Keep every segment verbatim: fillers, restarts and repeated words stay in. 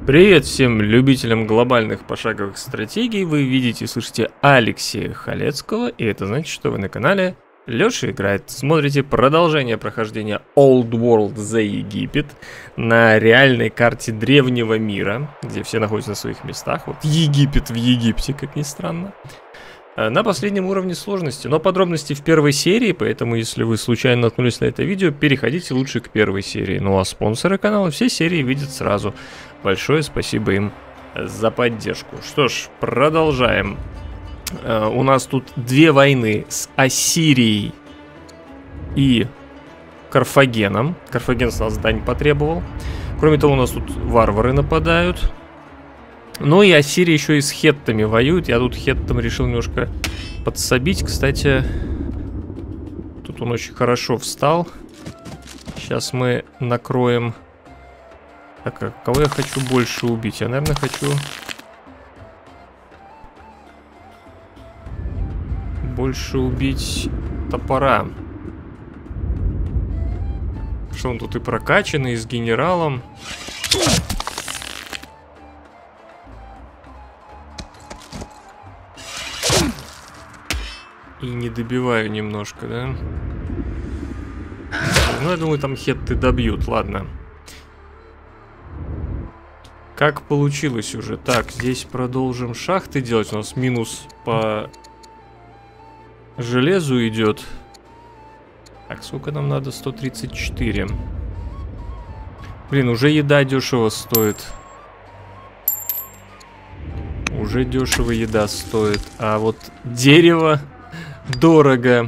Привет всем любителям глобальных пошаговых стратегий. Вы видите и слышите Алексея Халецкого, и это значит, что вы на канале Лёша Играет. Смотрите продолжение прохождения Old World за Египет на реальной карте древнего мира, где все находятся на своих местах. Вот Египет в Египте, как ни странно. На последнем уровне сложности, но подробности в первой серии, поэтому если вы случайно наткнулись на это видео, переходите лучше к первой серии. Ну а спонсоры канала все серии видят сразу. Большое спасибо им за поддержку. Что ж, продолжаем. Uh, у нас тут две войны с Ассирией и Карфагеном. Карфаген с нас дань потребовал. Кроме того, у нас тут варвары нападают. Ну и Ассирия еще и с хеттами воюет. Я тут хеттам решил немножко подсобить. Кстати, тут он очень хорошо встал. Сейчас мы накроем. Так, а кого я хочу больше убить? Я, наверное, хочу больше убить топора. Что он тут и прокачанный, и с генералом. И не добиваю немножко, да? Ну, я думаю, там хетты добьют, ладно. Как получилось уже? Так, здесь продолжим шахты делать. У нас минус по железу идет. Так, сколько нам надо? сто тридцать четыре. Блин, уже еда дешево стоит. Уже дешево еда стоит. А вот дерево дорого.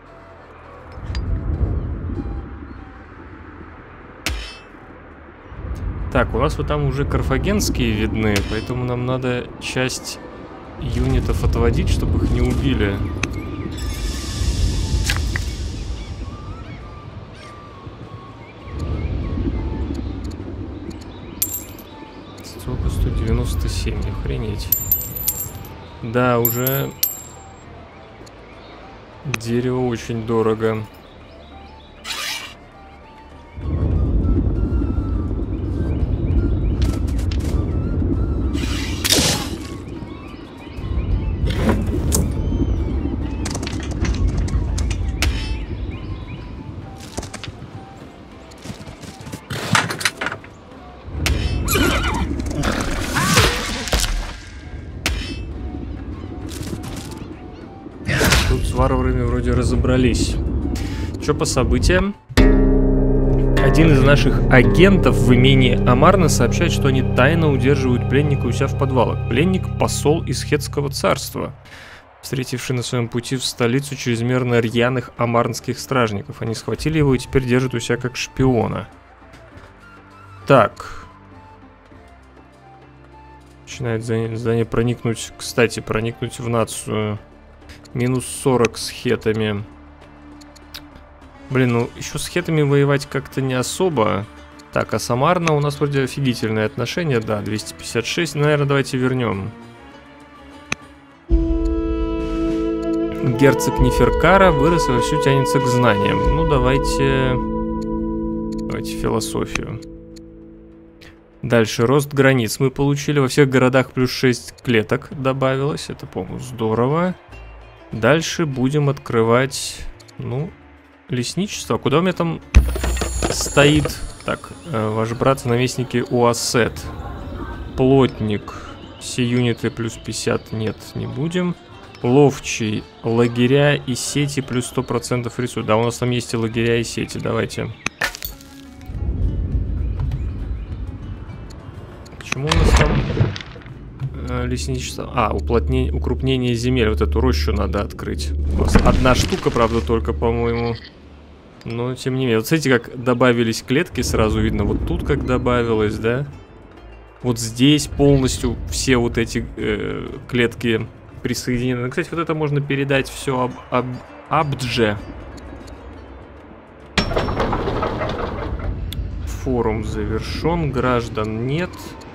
Так, у нас вот там уже карфагенские видны, поэтому нам надо часть юнитов отводить, чтобы их не убили. Сколько? сто девяносто семь, охренеть. Да, уже дерево очень дорого. Разобрались. Что по событиям? Один из наших агентов в имении Амарна сообщает, что они тайно удерживают пленника у себя в подвалах. Пленник — посол из Хеттского царства, встретивший на своем пути в столицу чрезмерно рьяных амарнских стражников. Они схватили его и теперь держат у себя как шпиона. Так. Начинает здание проникнуть, кстати, проникнуть в нацию. Минус сорок с хетами. Блин, ну еще с хетами воевать как-то не особо. Так, а с Амарна у нас вроде офигительные отношения. Да, двести пятьдесят шесть. Наверное, давайте вернем. Герцог Неферкара вырос и вовсю тянется к знаниям. Ну, давайте... Давайте философию. Дальше, рост границ мы получили. Во всех городах плюс шесть клеток добавилось. Это, по-моему, здорово. Дальше будем открывать, ну, лесничество. Куда у меня там стоит? Так, э, ваш брат в наместнике Уассет. Плотник. Все юниты плюс пятьдесят. Нет, не будем. Ловчий. Лагеря и сети плюс сто процентов рисуют. Да, у нас там есть и лагеря, и сети. Давайте. Почему у нас там... лесничество. А, уплотнение, укрупнение земель. Вот эту рощу надо открыть. У нас одна штука, правда, только, по-моему. Но, тем не менее. Вот смотрите, как добавились клетки, сразу видно. Вот тут как добавилось, да? Вот здесь полностью все вот эти э, клетки присоединены. Кстати, вот это можно передать все об, об, Абдже. Форум завершен. Граждан нет.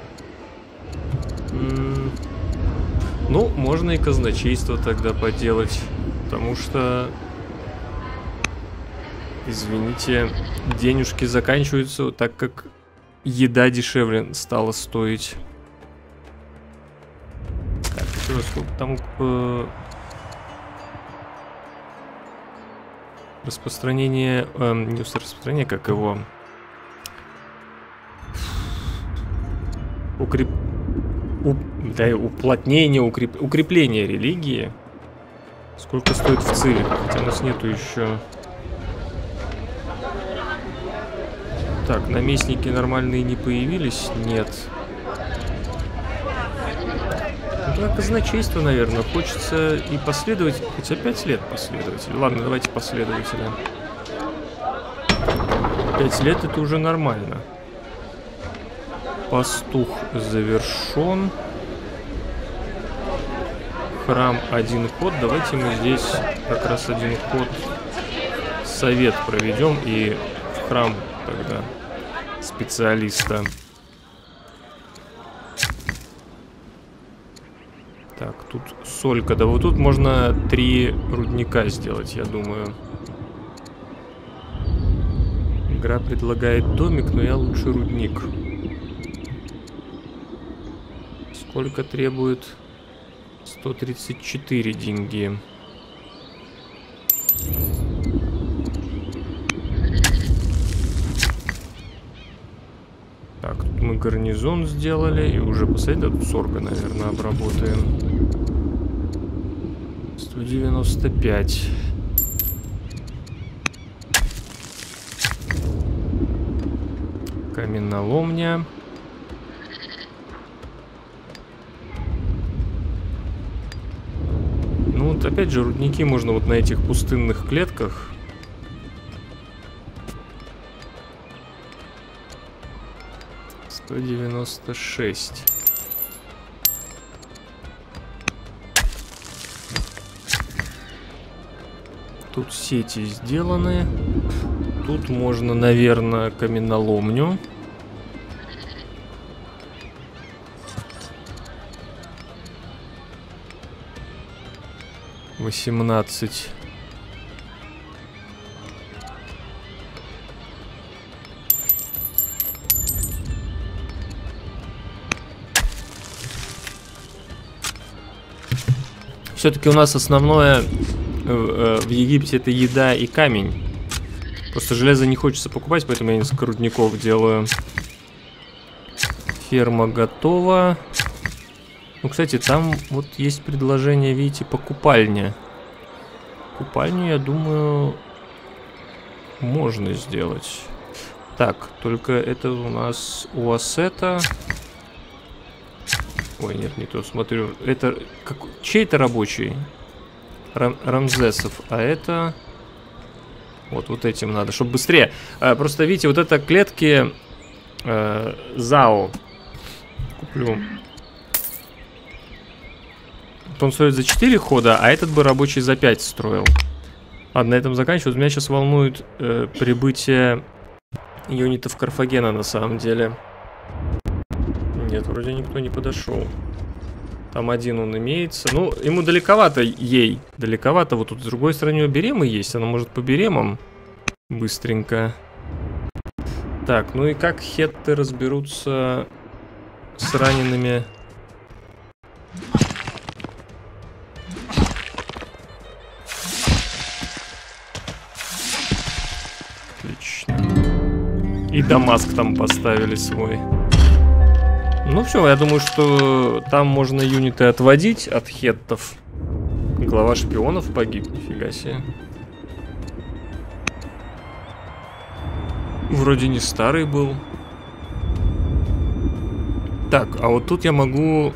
Ну, можно и казначейство тогда поделать, потому что, извините, денежки заканчиваются, так как еда дешевле стала стоить. Так, еще раз, сколько там э, распространение, э, не распространение, как его укреп, у, да, уплотнение, укреп, укрепление религии. Сколько стоит в Циве? Хотя у нас нету еще. Так, наместники нормальные не появились? Нет. Ну, казначейство, наверное. Хочется и последовать. Хотя пять лет последователь. Ладно, давайте последователя. Пять лет это уже нормально. Пастух завершен. Храм один ход. Давайте мы здесь как раз один ход совет проведем и в храм тогда специалиста. Так, тут солька. Да вот тут можно три рудника сделать, я думаю. Игра предлагает домик, но я лучше рудник. Сколько требует? сто тридцать четыре деньги. Так, тут мы гарнизон сделали. И уже посмотрите, тут сорга, наверное, обработаем. сто девяносто пять. Каменоломня. Ну вот опять же рудники можно вот на этих пустынных клетках. сто девяносто шесть. Тут сети сделаны. Тут можно, наверное, каменоломню. восемнадцать. Все-таки у нас основное в Египте это еда и камень. Просто железо не хочется покупать, поэтому я несколько рудников делаю. Ферма готова. Ну, кстати, там вот есть предложение, видите, по купальне. Купальню, я думаю, можно сделать. Так, только это у нас у Ассета. Ой, нет, не то, смотрю. Это как... чей это рабочий? Рам... Рамзесов. А это... Вот, вот этим надо, чтобы быстрее. А, просто, видите, вот это клетки э, ЗАО. Куплю. Он стоит за четыре хода, а этот бы рабочий за пять строил. Ладно, на этом заканчиваю. Меня сейчас волнует э, прибытие юнитов Карфагена на самом деле. Нет, вроде никто не подошел. Там один он имеется. Ну, ему далековато ей. Далековато. Вот тут с другой стороны у Беремы есть. Она может по Беремам быстренько. Так, ну и как хетты разберутся с ранеными... И Дамаск там поставили свой. Ну все, я думаю, что там можно юниты отводить от хеттов. Глава шпионов погиб, нифига себе. Вроде не старый был. Так, а вот тут я могу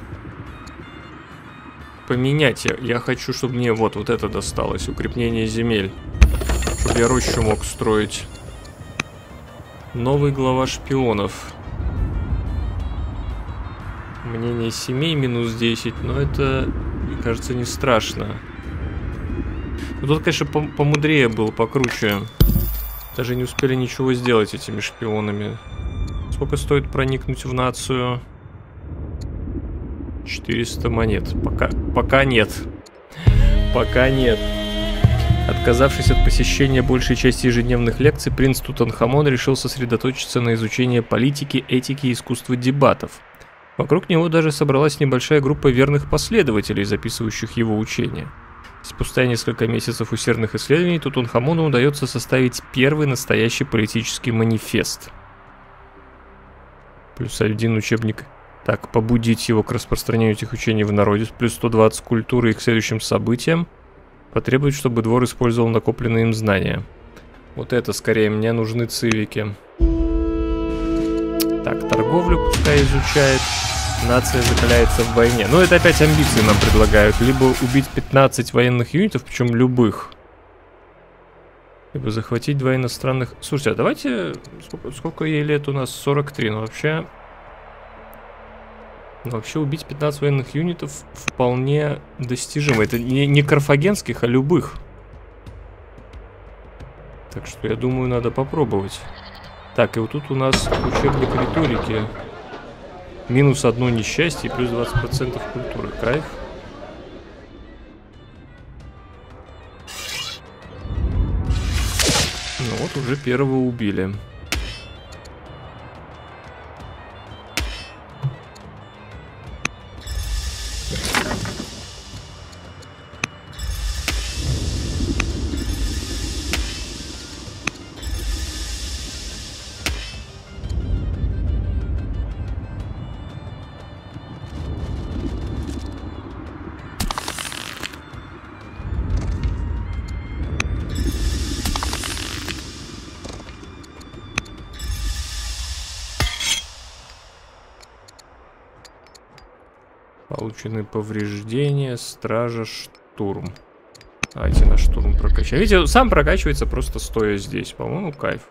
поменять. Я, я хочу, чтобы мне вот, вот это досталось. Укрепление земель. Чтобы я рощу мог строить. Новый глава шпионов. Мнение семей минус десять, но это, мне кажется, не страшно. Но тут, конечно, помудрее был, покруче. Даже не успели ничего сделать этими шпионами. Сколько стоит проникнуть в нацию? четыреста монет. Пока, пока нет. Пока нет. Отказавшись от посещения большей части ежедневных лекций, принц Тутанхамон решил сосредоточиться на изучении политики, этики и искусства дебатов. Вокруг него даже собралась небольшая группа верных последователей, записывающих его учения. Спустя несколько месяцев усердных исследований Тутанхамону удается составить первый настоящий политический манифест. Плюс один учебник. Так, побудить его к распространению этих учений в народе. Плюс сто двадцать культуры и к следующим событиям. Потребует, чтобы двор использовал накопленные им знания. Вот это скорее, мне нужны цивики. Так, торговлю пускай изучает. Нация закаляется в войне. Ну, это опять амбиции нам предлагают. Либо убить пятнадцать военных юнитов, причем любых. Либо захватить два иностранных... Слушайте, а давайте... Сколько, сколько ей лет у нас? сорок три. Ну, вообще... Ну, вообще убить пятнадцать военных юнитов вполне достижимо. Это не, не карфагенских, а любых. Так что, я думаю, надо попробовать. Так, и вот тут у нас учебник риторики. Минус одно несчастье и плюс двадцать процентов культуры. Кайф. Ну вот, уже первого убили. Получены повреждения, стража, штурм. Давайте на штурм прокачаем. Видите, сам прокачивается просто стоя здесь. По-моему, кайф.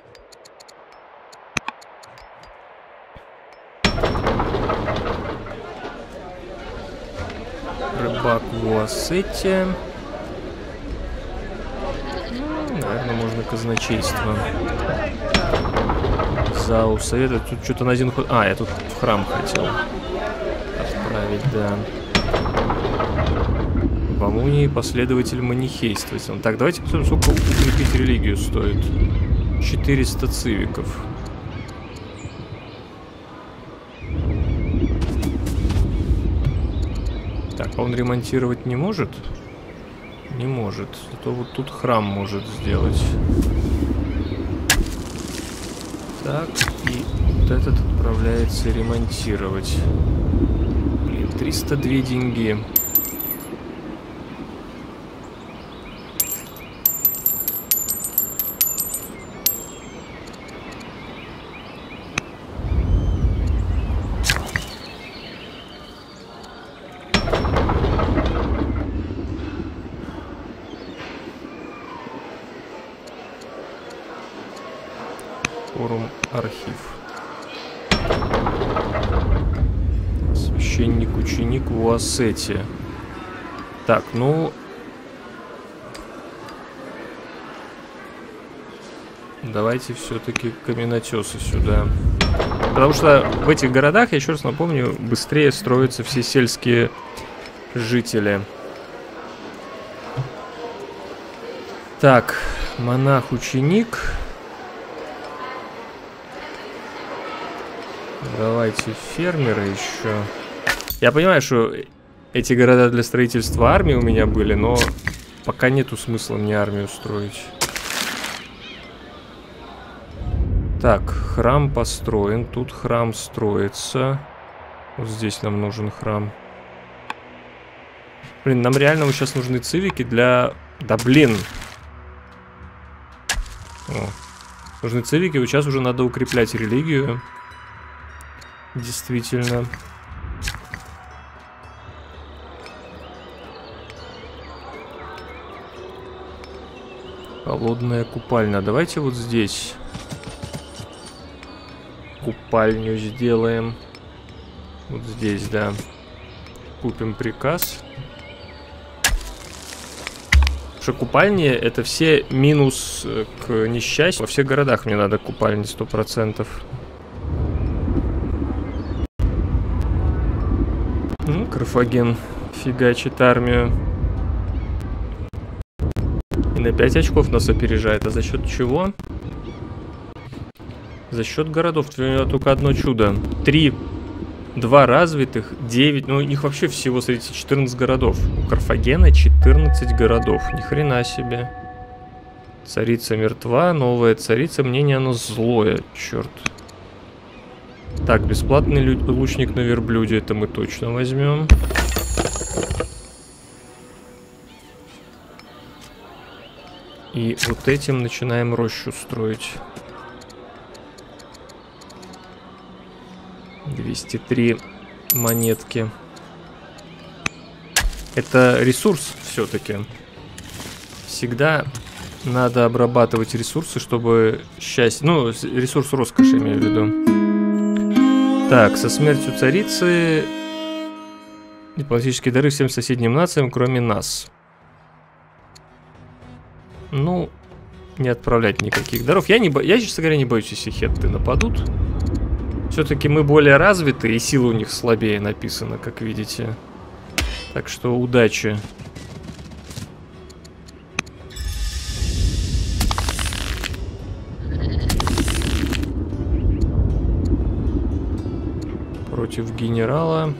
Рыбак в Уассете. Ну, наверное, можно казначейство. Зал совета. Тут что-то на один ход... А, я тут в храм хотел отправить, да. В Амунии последователь манихейства. Так, давайте посмотрим, сколько укрепить религию стоит. четыреста цивиков. Так, а он ремонтировать не может? Не может. Зато вот тут храм может сделать. Так, и вот этот отправляется ремонтировать. Блин, триста две деньги. Форум, архив. Священник-ученик в Уассете. Так, ну... Давайте все-таки каменотесы сюда. Потому что в этих городах, я еще раз напомню, быстрее строятся все сельские жители. Так, монах-ученик... Давайте фермеры еще. Я понимаю, что эти города для строительства армии у меня были, но пока нету смысла мне армию строить. Так, храм построен. Тут храм строится. Вот здесь нам нужен храм. Блин, нам реально вот сейчас нужны цивики для... Да блин! О. Нужны цивики, вот сейчас уже надо укреплять религию. Действительно. Холодная купальня. Давайте вот здесь купальню сделаем. Вот здесь, да. Купим приказ. Потому что купальни это все минус к несчастью. Во всех городах мне надо купальни сто процентов. Карфаген фигачит армию. И на пять очков нас опережает. А за счет чего? За счет городов. У него только одно чудо. Три. Два развитых, девять. Ну, у них вообще всего, смотрите, четырнадцать городов. У Карфагена четырнадцать городов. Ни хрена себе. Царица мертва, новая царица. Мнение оно злое, черт. Так, бесплатный лучник на верблюде. Это мы точно возьмем. И вот этим начинаем рощу строить. двести три монетки. Это ресурс все-таки. Всегда надо обрабатывать ресурсы, чтобы счастье... Ну, ресурс роскоши, имею в виду. Так, со смертью царицы дипломатические дары всем соседним нациям, кроме нас. Ну, не отправлять никаких даров. Я, не бо... Я, честно говоря, не боюсь, если хетты нападут. Все-таки мы более развиты, и сила у них слабее написано, как видите. Так что удачи. Против генерала.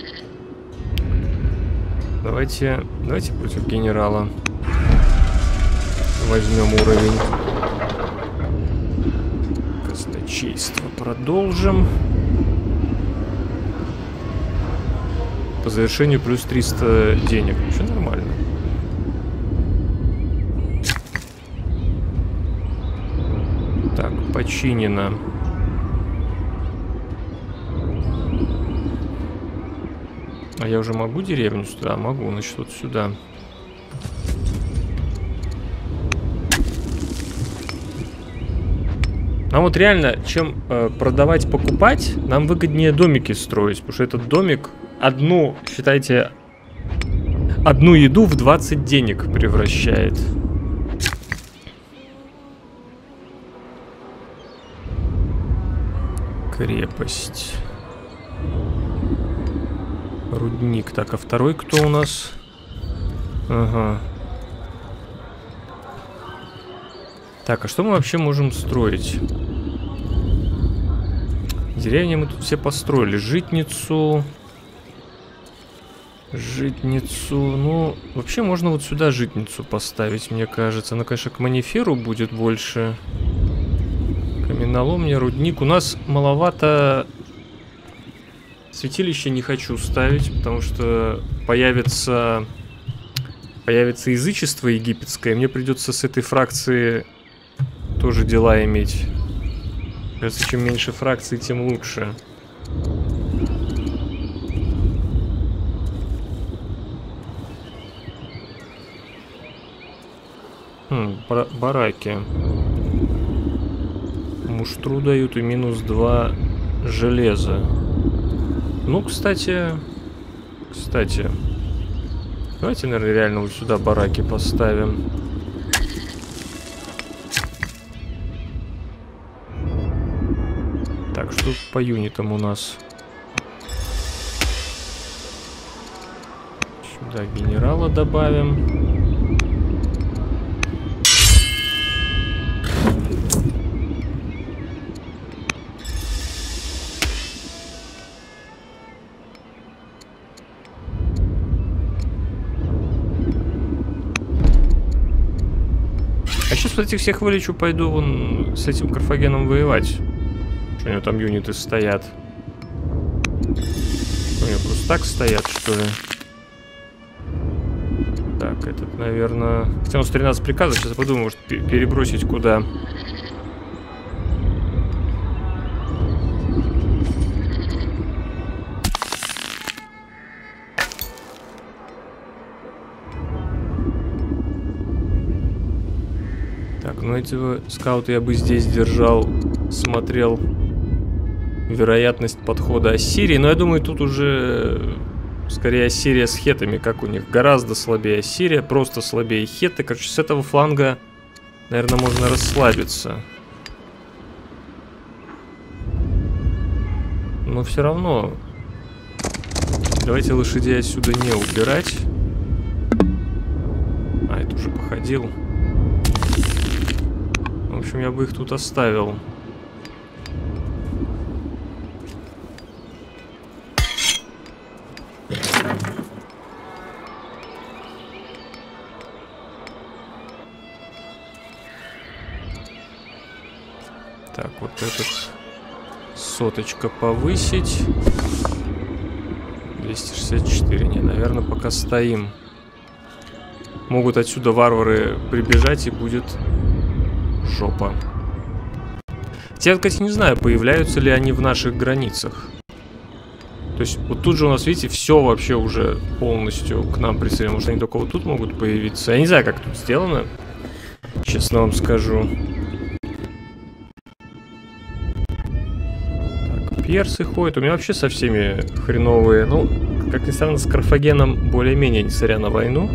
Давайте, давайте против генерала возьмем уровень. Казначейство продолжим. По завершению плюс триста денег. Все нормально. Так, починено. А я уже могу деревню сюда? Могу, значит, вот сюда. Нам вот реально, чем э, продавать, покупать, нам выгоднее домики строить. Потому что этот домик одну, считайте, одну еду в двадцать денег превращает. Крепость. Рудник. Так, а второй кто у нас? Ага. Так, а что мы вообще можем строить? Деревни мы тут все построили. Житницу. Житницу. Ну, вообще можно вот сюда житницу поставить, мне кажется. Она, конечно, к маниферу будет больше. Каменоломня, рудник. У нас маловато... Святилище не хочу ставить, потому что появится... Появится язычество египетское. Мне придется с этой фракции... тоже дела иметь. Кажется, чем меньше фракций, тем лучше. Хм, бар бараки. Муштру дают и минус два железа. Ну, кстати... Кстати... Давайте, наверное, реально вот сюда бараки поставим. Так, что по юнитам у нас? Сюда генерала добавим. А сейчас вот этих всех вылечу, пойду вон с этим Карфагеном воевать. Что у него там юниты стоят? У него просто так стоят, что ли? Так, этот, наверное... Хотя у нас тринадцать приказов, сейчас я подумаю, может перебросить куда. Так, ну эти скауты я бы здесь держал, смотрел вероятность подхода Ассирии. Но я думаю, тут уже скорее Ассирия с хетами, как у них. Гораздо слабее Ассирия, просто слабее хеты. Короче, с этого фланга, наверное, можно расслабиться. Но все равно давайте лошадей отсюда не убирать. А, это уже походил. В общем, я бы их тут оставил. Так, вот этот соточка повысить. двести шестьдесят четыре. Не, наверное, пока стоим. Могут отсюда варвары прибежать, и будет жопа. Я, кстати, не знаю, появляются ли они в наших границах. То есть, вот тут же у нас, видите, все вообще уже полностью к нам присоединено. Может, они только вот тут могут появиться. Я не знаю, как тут сделано. Честно вам скажу. Так, персы ходят. У меня вообще со всеми хреновые. Ну, как ни странно, с Карфагеном более-менее, несмотря на войну.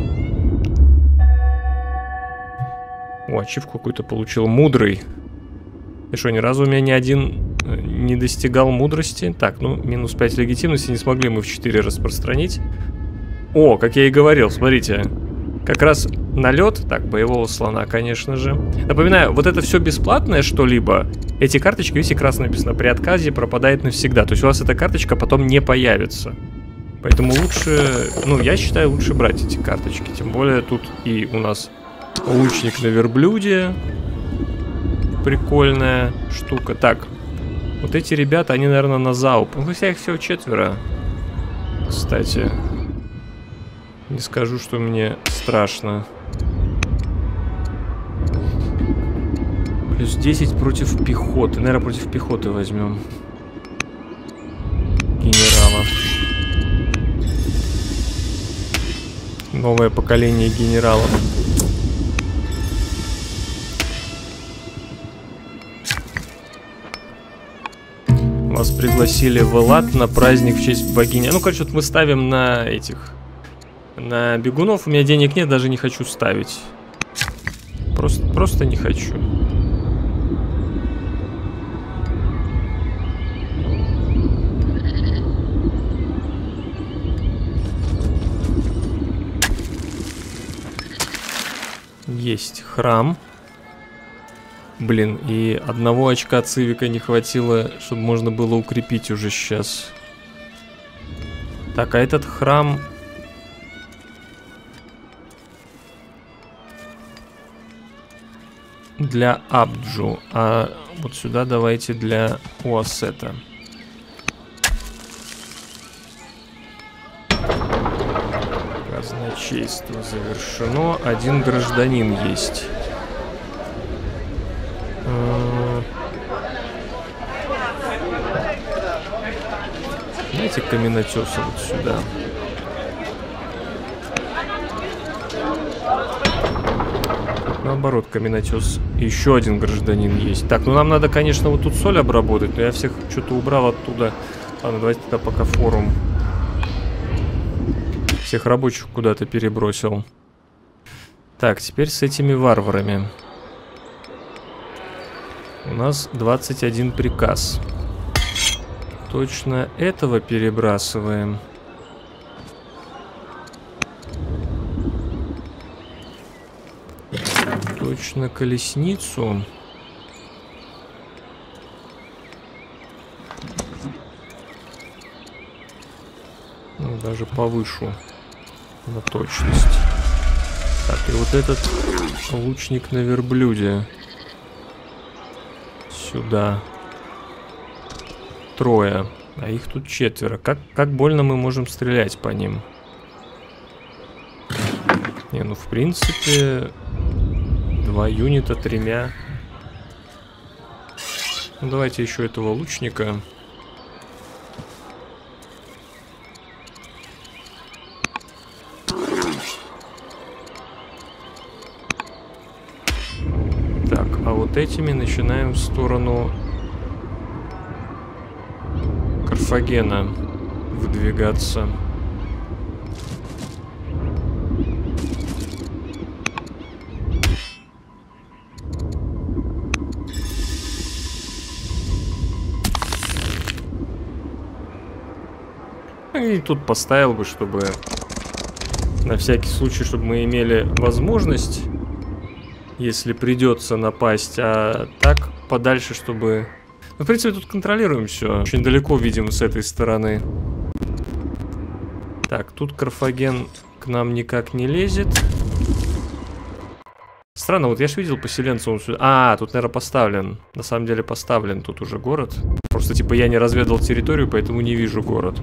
О, ачивку какую-то получил. Мудрый. И что, ни разу у меня ни один не достигал мудрости? Так, ну, минус пять легитимности. Не смогли мы в четыре распространить. О, как я и говорил, смотрите. Как раз налет. Так, боевого слона, конечно же. Напоминаю, вот это все бесплатное что-либо. Эти карточки, видите, красно написано, при отказе пропадает навсегда. То есть у вас эта карточка потом не появится. Поэтому лучше, ну, я считаю, лучше брать эти карточки. Тем более тут и у нас лучник на верблюде. Прикольная штука. Так, вот эти ребята, они, наверное, на залп. Ну, хотя их всего четверо. Кстати, не скажу, что мне страшно. Плюс десять против пехоты. Наверное, против пехоты возьмем генерала. Новое поколение генералов. Вас пригласили в Элат на праздник в честь богини. Ну, короче, вот мы ставим на этих... На бегунов. У меня денег нет, даже не хочу ставить. Просто, просто не хочу. Есть храм. Блин, и одного очка цивика не хватило, чтобы можно было укрепить уже сейчас. Так, а этот храм... Для Абджу. А вот сюда давайте для Уассета. Казначейство завершено. Один гражданин есть. Давайте каменотеса вот сюда. Наоборот, каменотес. Еще один гражданин есть. Так, ну нам надо, конечно, вот тут соль обработать, но я всех что-то убрал оттуда. Ладно, давайте тогда пока форум. Всех рабочих куда-то перебросил. Так, теперь с этими варварами. У нас двадцать один приказ. Точно этого перебрасываем. Точно колесницу. Ну, даже повышу на точность. Так, и вот этот лучник на верблюде. Сюда. Трое. А их тут четверо. Как, как больно мы можем стрелять по ним? Не, ну в принципе... Два юнита тремя. Ну, давайте еще этого лучника. Так, а вот этими начинаем в сторону Карфагена выдвигаться. И тут поставил бы, чтобы на всякий случай, чтобы мы имели возможность если придется напасть, а так подальше, чтобы... Ну, в принципе, тут контролируем все. Очень далеко, видимо, с этой стороны. Так, тут Карфаген к нам никак не лезет. Странно, вот я ж видел поселенца, он сюда... А, тут, наверное, поставлен. На самом деле поставлен тут уже город. Просто, типа, я не разведал территорию, поэтому не вижу город.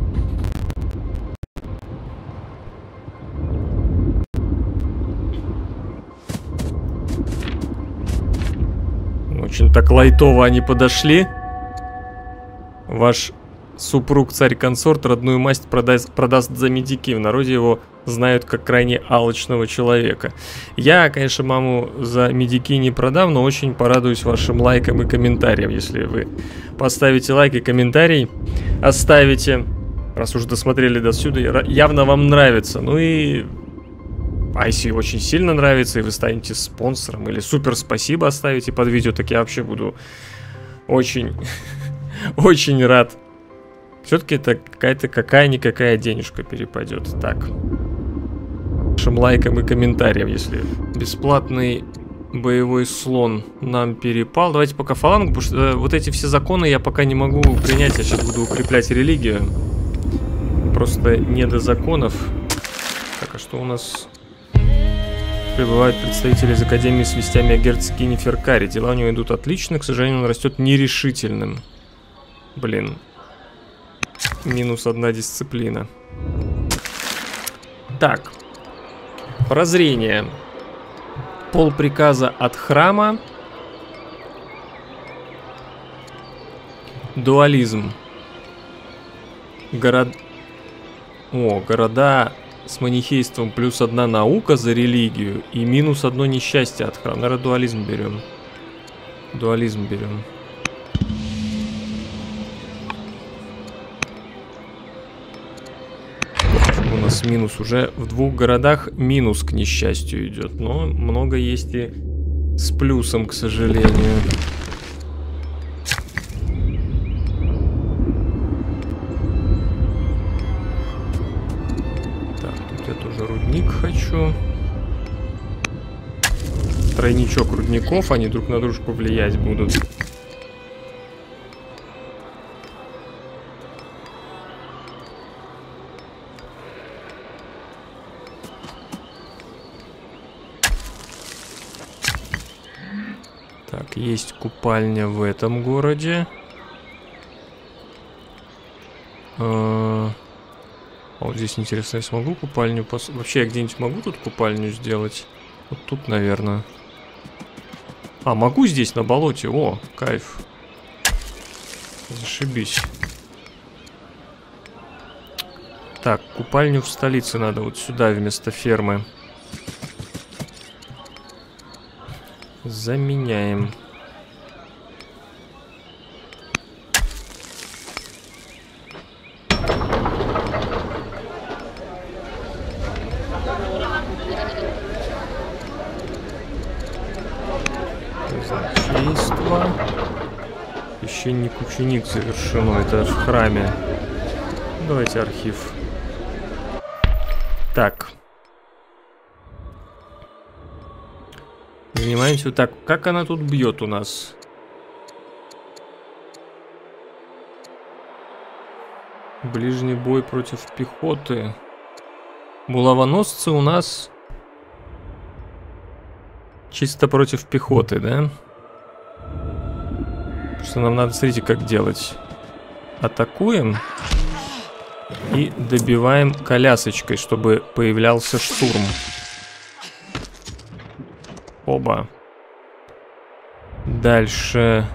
Очень так лайтово они подошли. Ваш супруг, царь-консорт, родную масть продаст, продаст за медики. В народе его знают как крайне алчного человека. Я, конечно, маму за медики не продам, но очень порадуюсь вашим лайкам и комментариям. Если вы поставите лайк и комментарий, оставите, раз уже досмотрели до сюда, явно вам нравится. Ну и... А если очень сильно нравится, и вы станете спонсором, или супер спасибо оставите под видео, так я вообще буду очень, очень рад. Все-таки это какая-то какая-никакая денежка перепадет. Так. Вашим лайкам и комментариям, если бесплатный боевой слон нам перепал. Давайте пока фалангу, потому что э, вот эти все законы я пока не могу принять. Я сейчас буду укреплять религию. Просто не до законов. Так, а что у нас... Прибывают представители из Академии с вестями о герцоге Неферкаре. Дела у него идут отлично, к сожалению, он растет нерешительным. Блин. Минус одна дисциплина. Так. Прозрение. Пол приказа от храма. Дуализм. Город... О, города... С манихейством плюс одна наука за религию и минус одно несчастье от храма. Наверное, дуализм берем. Дуализм берем. У нас минус уже в двух городах минус к несчастью идет. Но много есть и с плюсом, к сожалению. Хочу. Тройничок рудников, они друг на дружку влиять будут. Так, есть купальня в этом городе. А... А вот здесь интересно, я смогу купальню пос... Вообще я где-нибудь могу тут купальню сделать? Вот тут, наверное. А, могу здесь на болоте? О, кайф. Зашибись. Так, купальню в столице надо вот сюда вместо фермы. Заменяем. Священник-ученик завершено. Это в храме. Давайте архив. Так. Занимаемся вот так. Как она тут бьет у нас? Ближний бой против пехоты. Булавоносцы у нас чисто против пехоты, да? Что нам надо, смотрите, как делать. Атакуем и добиваем колясочкой, чтобы появлялся штурм. Оба. Дальше.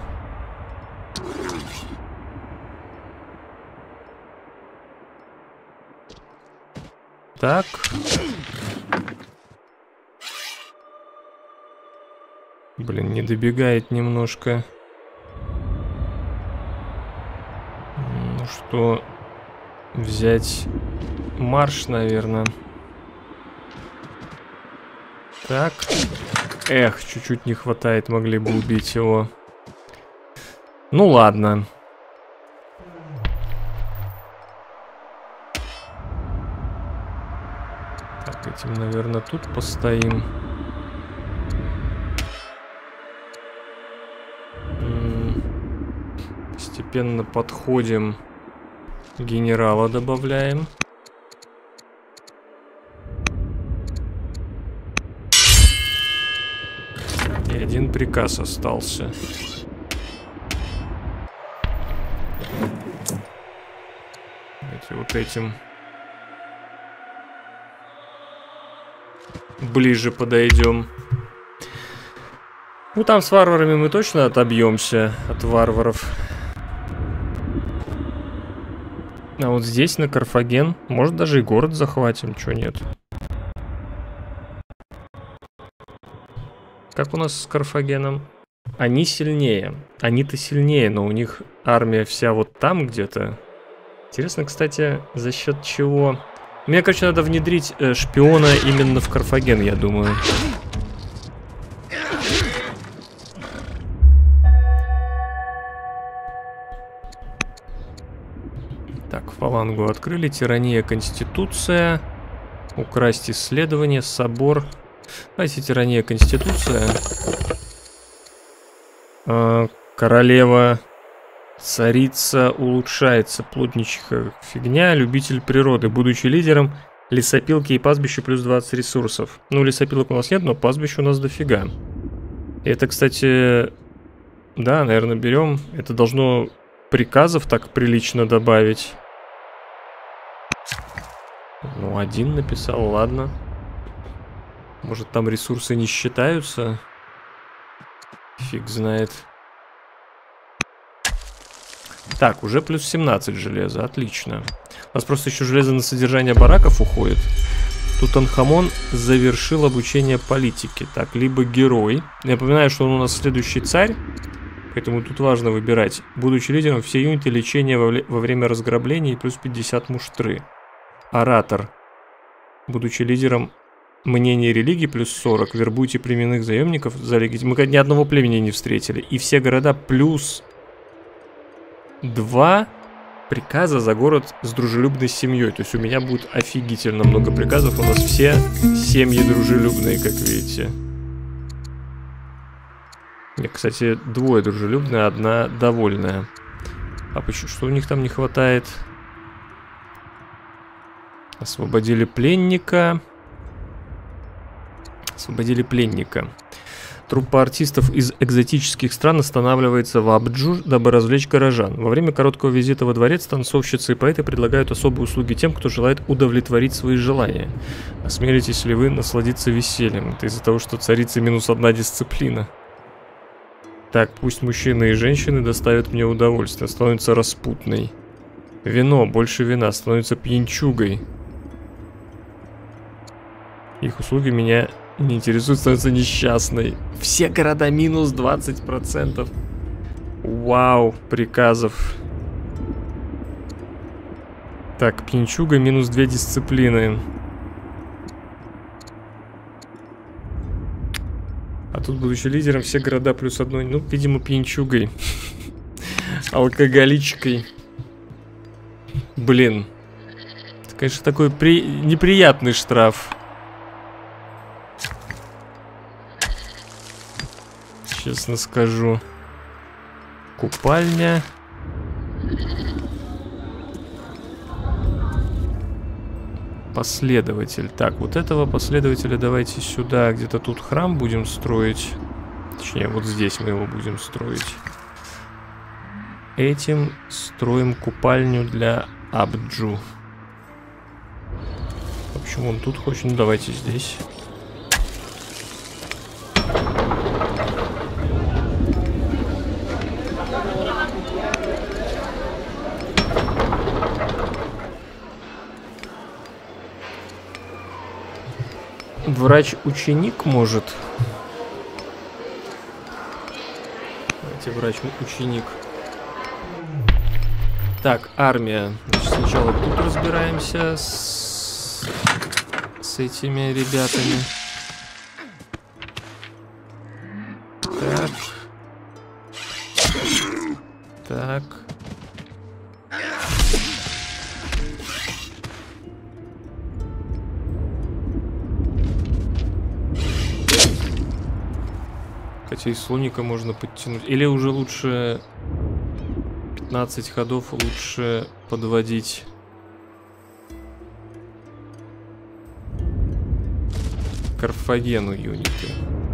Так. Блин, не добегает немножко. Ну что, взять марш, наверное. Так. Эх, чуть-чуть не хватает, могли бы убить его. Ну ладно. Так, этим, наверное, тут постоим. постепенно подходим. Генерала добавляем. И один приказ остался. Давайте вот этим ближе подойдем. Ну там с варварами мы точно отобьемся от варваров. А вот здесь на Карфаген, может даже и город захватим, чё нет. Как у нас с Карфагеном? Они сильнее. Они-то сильнее, но у них армия вся вот там где-то. Интересно, кстати, за счет чего? Мне, короче, надо внедрить э, шпиона именно в Карфаген, я думаю. Так, фалангу открыли. Тирания, конституция. Украсть исследование, собор. Давайте тирания, конституция. Э, королева, царица улучшается. Плотничья фигня. Любитель природы. Будучи лидером, лесопилки и пастбищу плюс двадцать ресурсов. Ну, лесопилок у нас нет, но пастбищ у нас дофига. И это, кстати, да, наверное, берем. Это должно приказов так прилично добавить. Ну, один написал, ладно. Может, там ресурсы не считаются? Фиг знает. Так, уже плюс семнадцать железа, отлично. У нас просто еще железо на содержание бараков уходит. Тутанхамон завершил обучение политики. Так, либо герой. Я напоминаю, что он у нас следующий царь. Поэтому тут важно выбирать. Будучи лидером, все юниты лечения во, во время разграбления и плюс пятьдесят муштры. Оратор. Будучи лидером, мнение религии плюс сорок. Вербуйте племенных заемников за легитимность. Мы ни одного племени не встретили. И все города плюс два приказа за город с дружелюбной семьей. То есть у меня будет офигительно много приказов. У нас все семьи дружелюбные, как видите. Нет, кстати, двое дружелюбные, одна довольная. А почему? Что у них там не хватает? Освободили пленника. Освободили пленника. Труппа артистов из экзотических стран останавливается в Абджу, дабы развлечь горожан. Во время короткого визита во дворец танцовщицы и поэты предлагают особые услуги тем, кто желает удовлетворить свои желания. Осмелитесь ли вы насладиться весельем? Это из-за того, что царица минус одна дисциплина. Так, пусть мужчины и женщины доставят мне удовольствие. Становится распутной. Вино, больше вина. Становится пьянчугой. Их услуги меня не интересуют, становится несчастной. Все города минус двадцать процентов. Вау, приказов. Так, пьянчуга минус две дисциплины. А тут, будучи лидером, все города плюс одной. Ну, видимо, пьянчугой. Алкоголичкой. Блин. Это, конечно, такой при... неприятный штраф. Честно скажу. Купальня. Последователь. Так, вот этого последователя давайте сюда. Где-то тут храм будем строить. Точнее, вот здесь мы его будем строить. Этим строим купальню для Абджу. Почему он тут хочет? Ну, давайте здесь. Врач-ученик может. Давайте врач-ученик. Так, армия. Значит, сначала тут разбираемся с... с этими ребятами. Так. Так. Хотя из слоника можно подтянуть. Или уже лучше пятнадцать ходов лучше подводить. Карфагену юниты.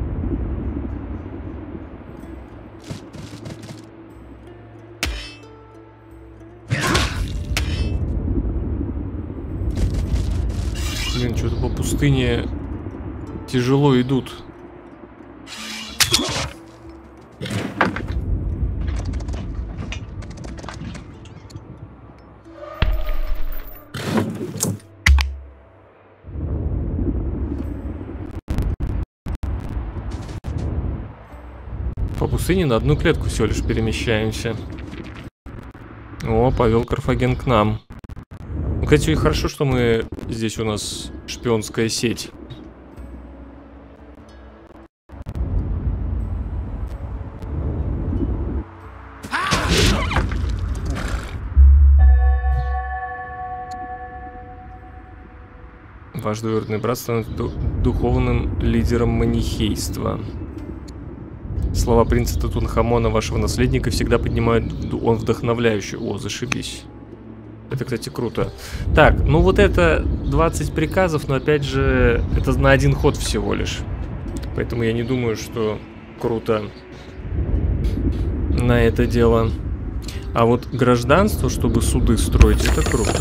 Блин, что-то по пустыне тяжело идут. По пустыне на одну клетку всего лишь перемещаемся. О, повел Карфаген к нам. Ну, кстати, хорошо, что мы здесь у нас шпионская сеть. Ваш двоюродный брат становится ду духовным лидером манихейства. Слова принца Тутанхамона, вашего наследника, всегда поднимают, он вдохновляющий. О, зашибись. Это, кстати, круто. Так, ну вот это двадцать приказов, но опять же, это на один ход всего лишь. Поэтому я не думаю, что круто на это дело. А вот гражданство, чтобы суды строить, это круто.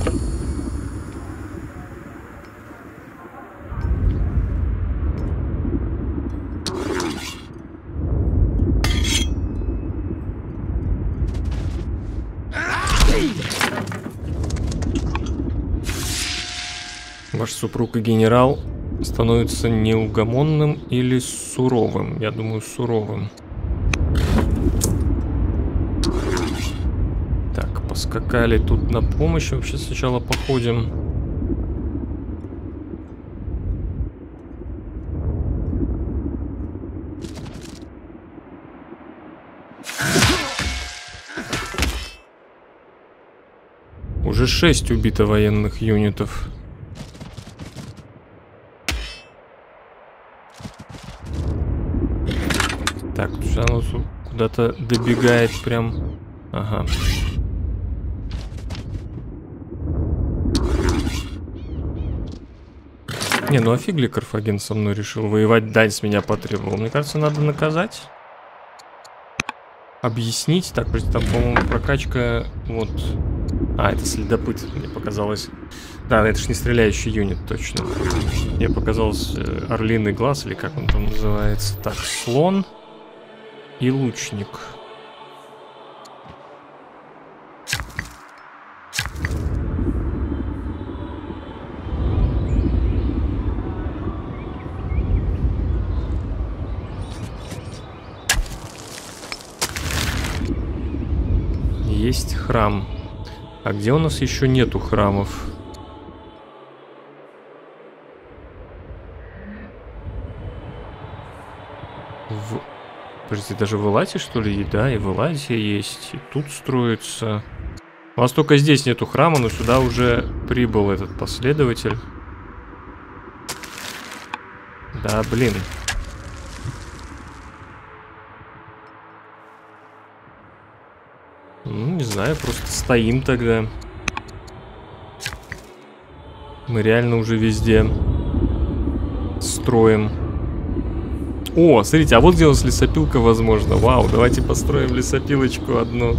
Ваш супруг и генерал становится неугомонным или суровым? Я думаю, суровым. Так, поскакали тут на помощь. Вообще сначала походим. Уже шесть убито военных юнитов. Так, оно куда-то добегает прям. Ага. Не, ну а фиг ли Карфаген со мной решил воевать, дань с меня потребовал? Мне кажется, надо наказать. Объяснить. Так, там, по-моему, прокачка. Вот. А, это следопыт, мне показалось. Да, это ж не стреляющий юнит, точно. Мне показалось э, орлиный глаз, или как он там называется. Так, слон и лучник. Есть храм. А где у нас еще нету храмов? В... Подождите, даже в Элате, что ли? Да, и в Элате есть. И тут строится. У нас только здесь нету храма, но сюда уже прибыл этот последователь. Да, блин. Ну, не знаю, просто стоим тогда. Мы реально уже везде строим. О, смотрите, а вот где у нас лесопилка, возможно. Вау, давайте построим лесопилочку одну.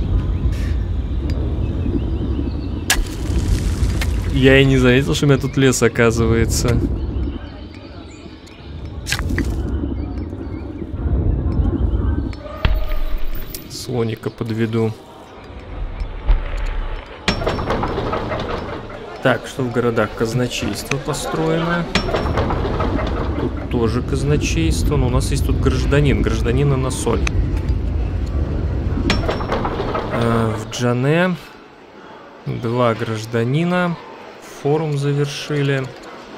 Я и не заметил, что у меня тут лес оказывается. Слоника подведу. Так, что в городах? Казначейство построено. Тут тоже казначейство. Но у нас есть тут гражданин. Гражданина на соль. А, в Джане два гражданина. Форум завершили.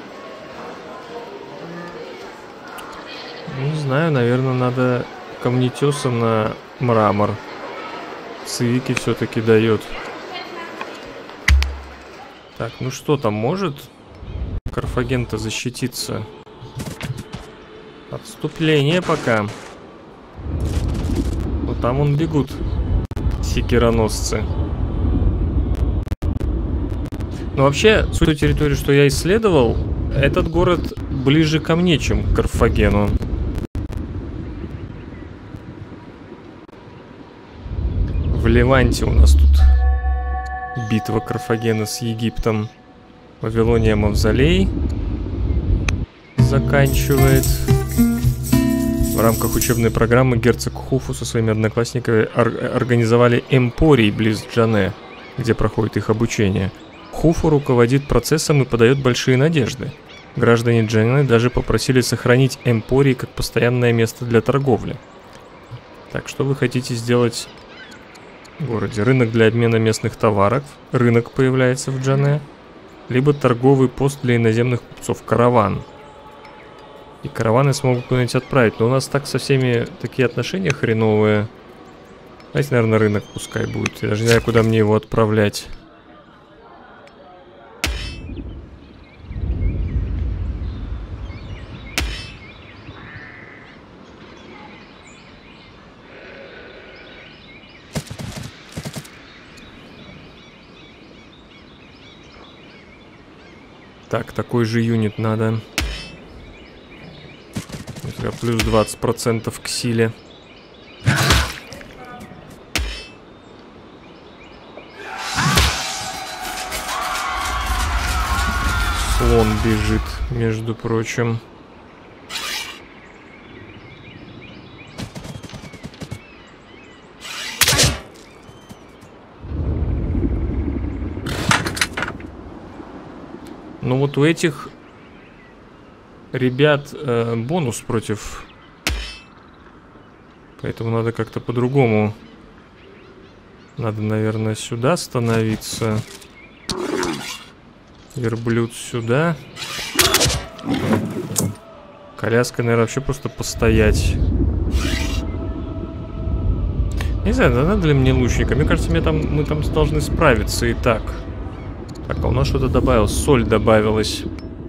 Не знаю, наверное, надо камнетеса на мрамор. Цивики все-таки дает. Так, ну что там, может Карфаген-то защититься? Отступление пока. Вот там он бегут. Секироносцы. Но вообще, судя по территории, что я исследовал, этот город ближе ко мне, чем к Карфагену. В Леванте у нас тут битва Карфагена с Египтом. Вавилония Мавзолей заканчивает. В рамках учебной программы герцог Хуфу со своими одноклассниками ор- организовали эмпорий близ Джане, где проходит их обучение. Хуфу руководит процессом и подает большие надежды. Граждане Джане даже попросили сохранить эмпорий как постоянное место для торговли. Так, что вы хотите сделать в городе? Рынок для обмена местных товаров. Рынок появляется в Джане. Либо торговый пост для иноземных купцов. Караван. И караваны смогут куда-нибудь отправить. Но у нас так со всеми такие отношения хреновые. Давайте, наверное, рынок пускай будет. Я даже не знаю, куда мне его отправлять. Так, такой же юнит надо. У тебя плюс двадцать процентов к силе. Слон бежит, между прочим. Ну вот у этих ребят э, бонус против. Поэтому надо как-то по-другому. Надо, наверное, сюда становиться. Верблюд сюда. Коляска, наверное, вообще просто постоять. Не знаю, надо ли мне лучника. Мне кажется, мне там, мы там должны справиться и так. Так, а у нас что-то добавилось. Соль добавилась.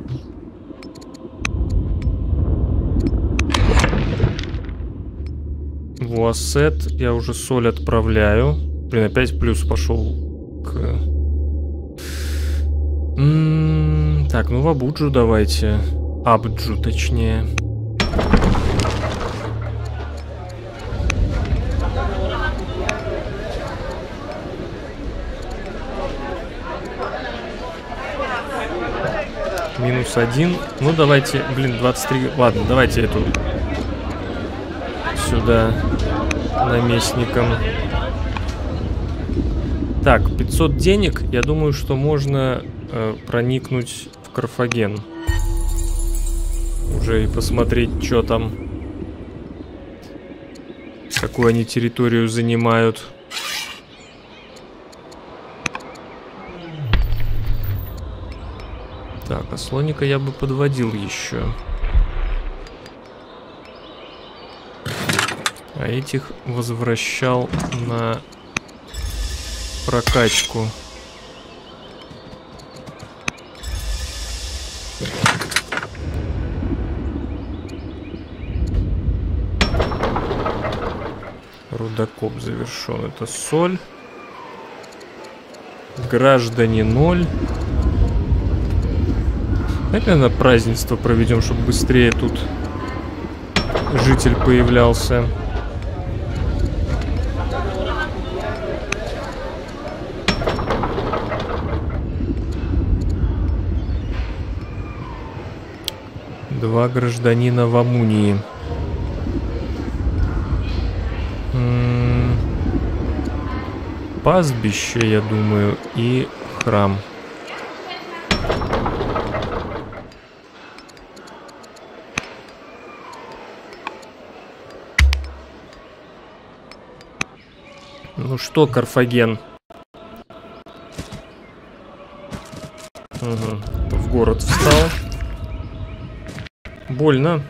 В ассет я уже соль отправляю. Блин, опять плюс пошел к... М-м-м, так, ну в Абуджу давайте. Абджу, точнее. Минус один. Ну, давайте, блин, двадцать три. Ладно, давайте эту сюда наместником. Так, пятьсот денег. Я думаю, что можно э, проникнуть в Карфаген. Уже и посмотреть, что там. Какую они территорию занимают. Так, а слоника я бы подводил еще. А этих возвращал на прокачку. Рудокоп завершен. Это соль. Граждане ноль. Давайте, наверное, празднество проведем, чтобы быстрее тут житель появлялся. Два гражданина в Амунии. М-м- пастбище, я думаю, и храм. Ну что, Карфаген? Угу. В город встал. Больно.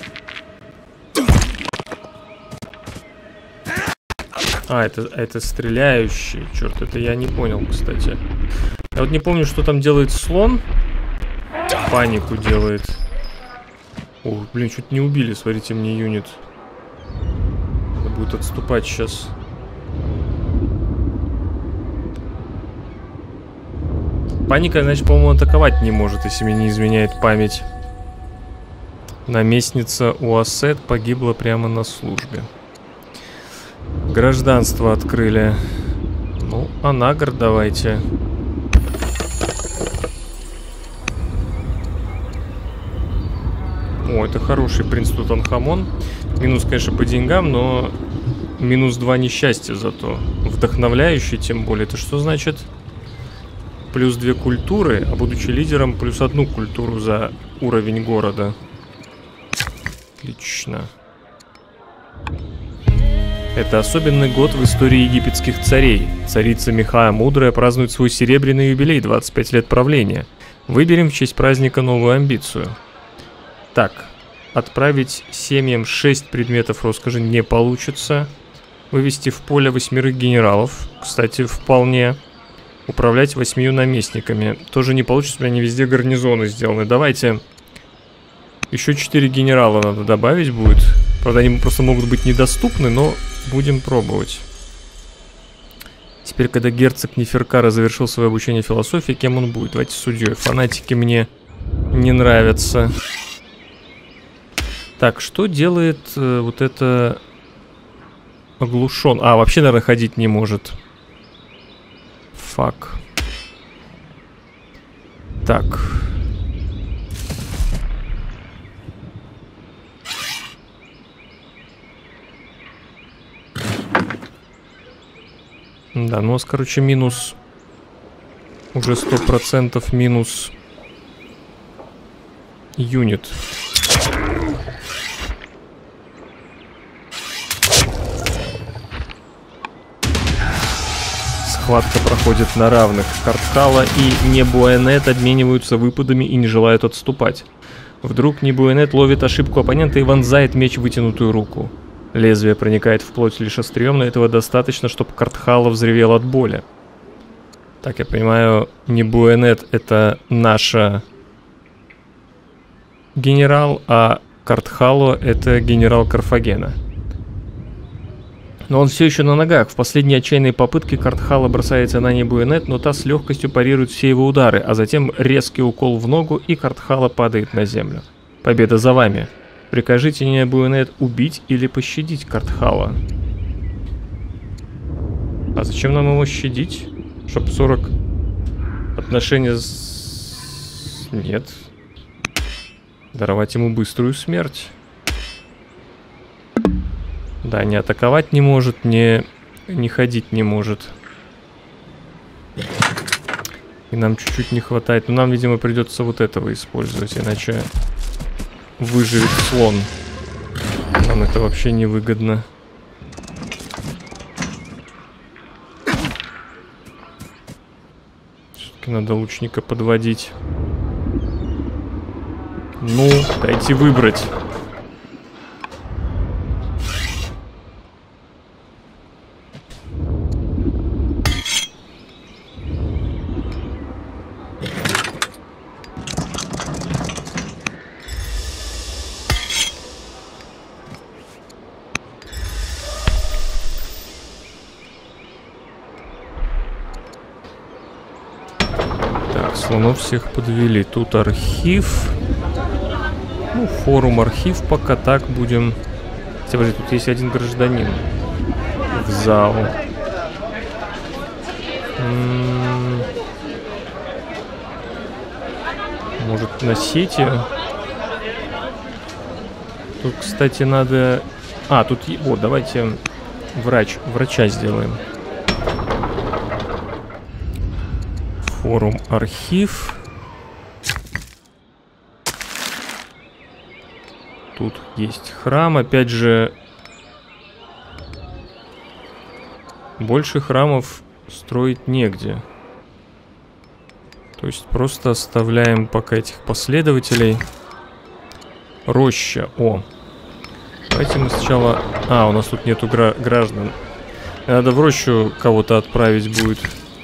А, это, это стреляющий. Черт, это я не понял, кстати. Я вот не помню, что там делает слон. Панику делает. О, блин, чуть не убили. Смотрите, мне юнит. Надо будет отступать сейчас. Паника, значит, по-моему, атаковать не может, если мне не изменяет память. Наместница Уасет погибла прямо на службе. Гражданство открыли. Ну, Анагр давайте. О, это хороший принц Тутанхамон. Минус, конечно, по деньгам, но минус два несчастья зато. Вдохновляющий, тем более. Это что значит? Плюс две культуры, а будучи лидером, плюс одну культуру за уровень города. Отлично. Это особенный год в истории египетских царей. Царица Михая Мудрая празднует свой серебряный юбилей, двадцать пять лет правления. Выберем в честь праздника новую амбицию. Так, отправить семьям шесть предметов роскоши не получится. Вывести в поле восьмерых генералов, кстати, вполне. Управлять восьмию наместниками тоже не получится, у меня не везде гарнизоны сделаны. Давайте еще четыре генерала надо добавить будет. Правда, они просто могут быть недоступны, но будем пробовать. Теперь, когда герцог Неферкара завершил свое обучение философии, кем он будет? Давайте судьей. Фанатики мне не нравятся. Так, что делает э, вот это оглушен? А, вообще, наверное, ходить не может. Фак. Так. Да, ну у нас, короче, минус. Уже сто процентов минус юнит. Схватка проходит на равных. Картхала и Небуэнет обмениваются выпадами и не желают отступать. Вдруг Небуэнет ловит ошибку оппонента и вонзает меч в вытянутую руку. Лезвие проникает в плоть лишь острием, но этого достаточно, чтобы Картхала взревел от боли. Так, я понимаю, Небуэнет это наша генерал, а Картхало это генерал Карфагена. Но он все еще на ногах. В последней отчаянной попытке Картхала бросается на Небуэнет, но та с легкостью парирует все его удары, а затем резкий укол в ногу, и Картхала падает на землю. Победа за вами. Прикажите Небуэнет убить или пощадить Картхала. А зачем нам его щадить? Чтоб сорок отношения с... Нет. Даровать ему быструю смерть. Да, не атаковать не может, не, не ходить не может. И нам чуть-чуть не хватает. Но нам, видимо, придется вот этого использовать, иначе выживет слон. Нам это вообще невыгодно. Все-таки надо лучника подводить. Ну, дайте выбрать. Слонов всех подвели. Тут архив. Ну, форум, архив пока так будем. Хотя, подожди, тут есть один гражданин. В зал. М-м-м. Может, на сети? Тут, кстати, надо... А, тут... Вот, давайте врач, врача сделаем. Форум, архив. Тут есть храм. Опять же, больше храмов строить негде. То есть просто оставляем пока этих последователей. Роща. О. Давайте мы сначала... А, у нас тут нету гра... граждан. Надо в рощу кого-то отправить будет.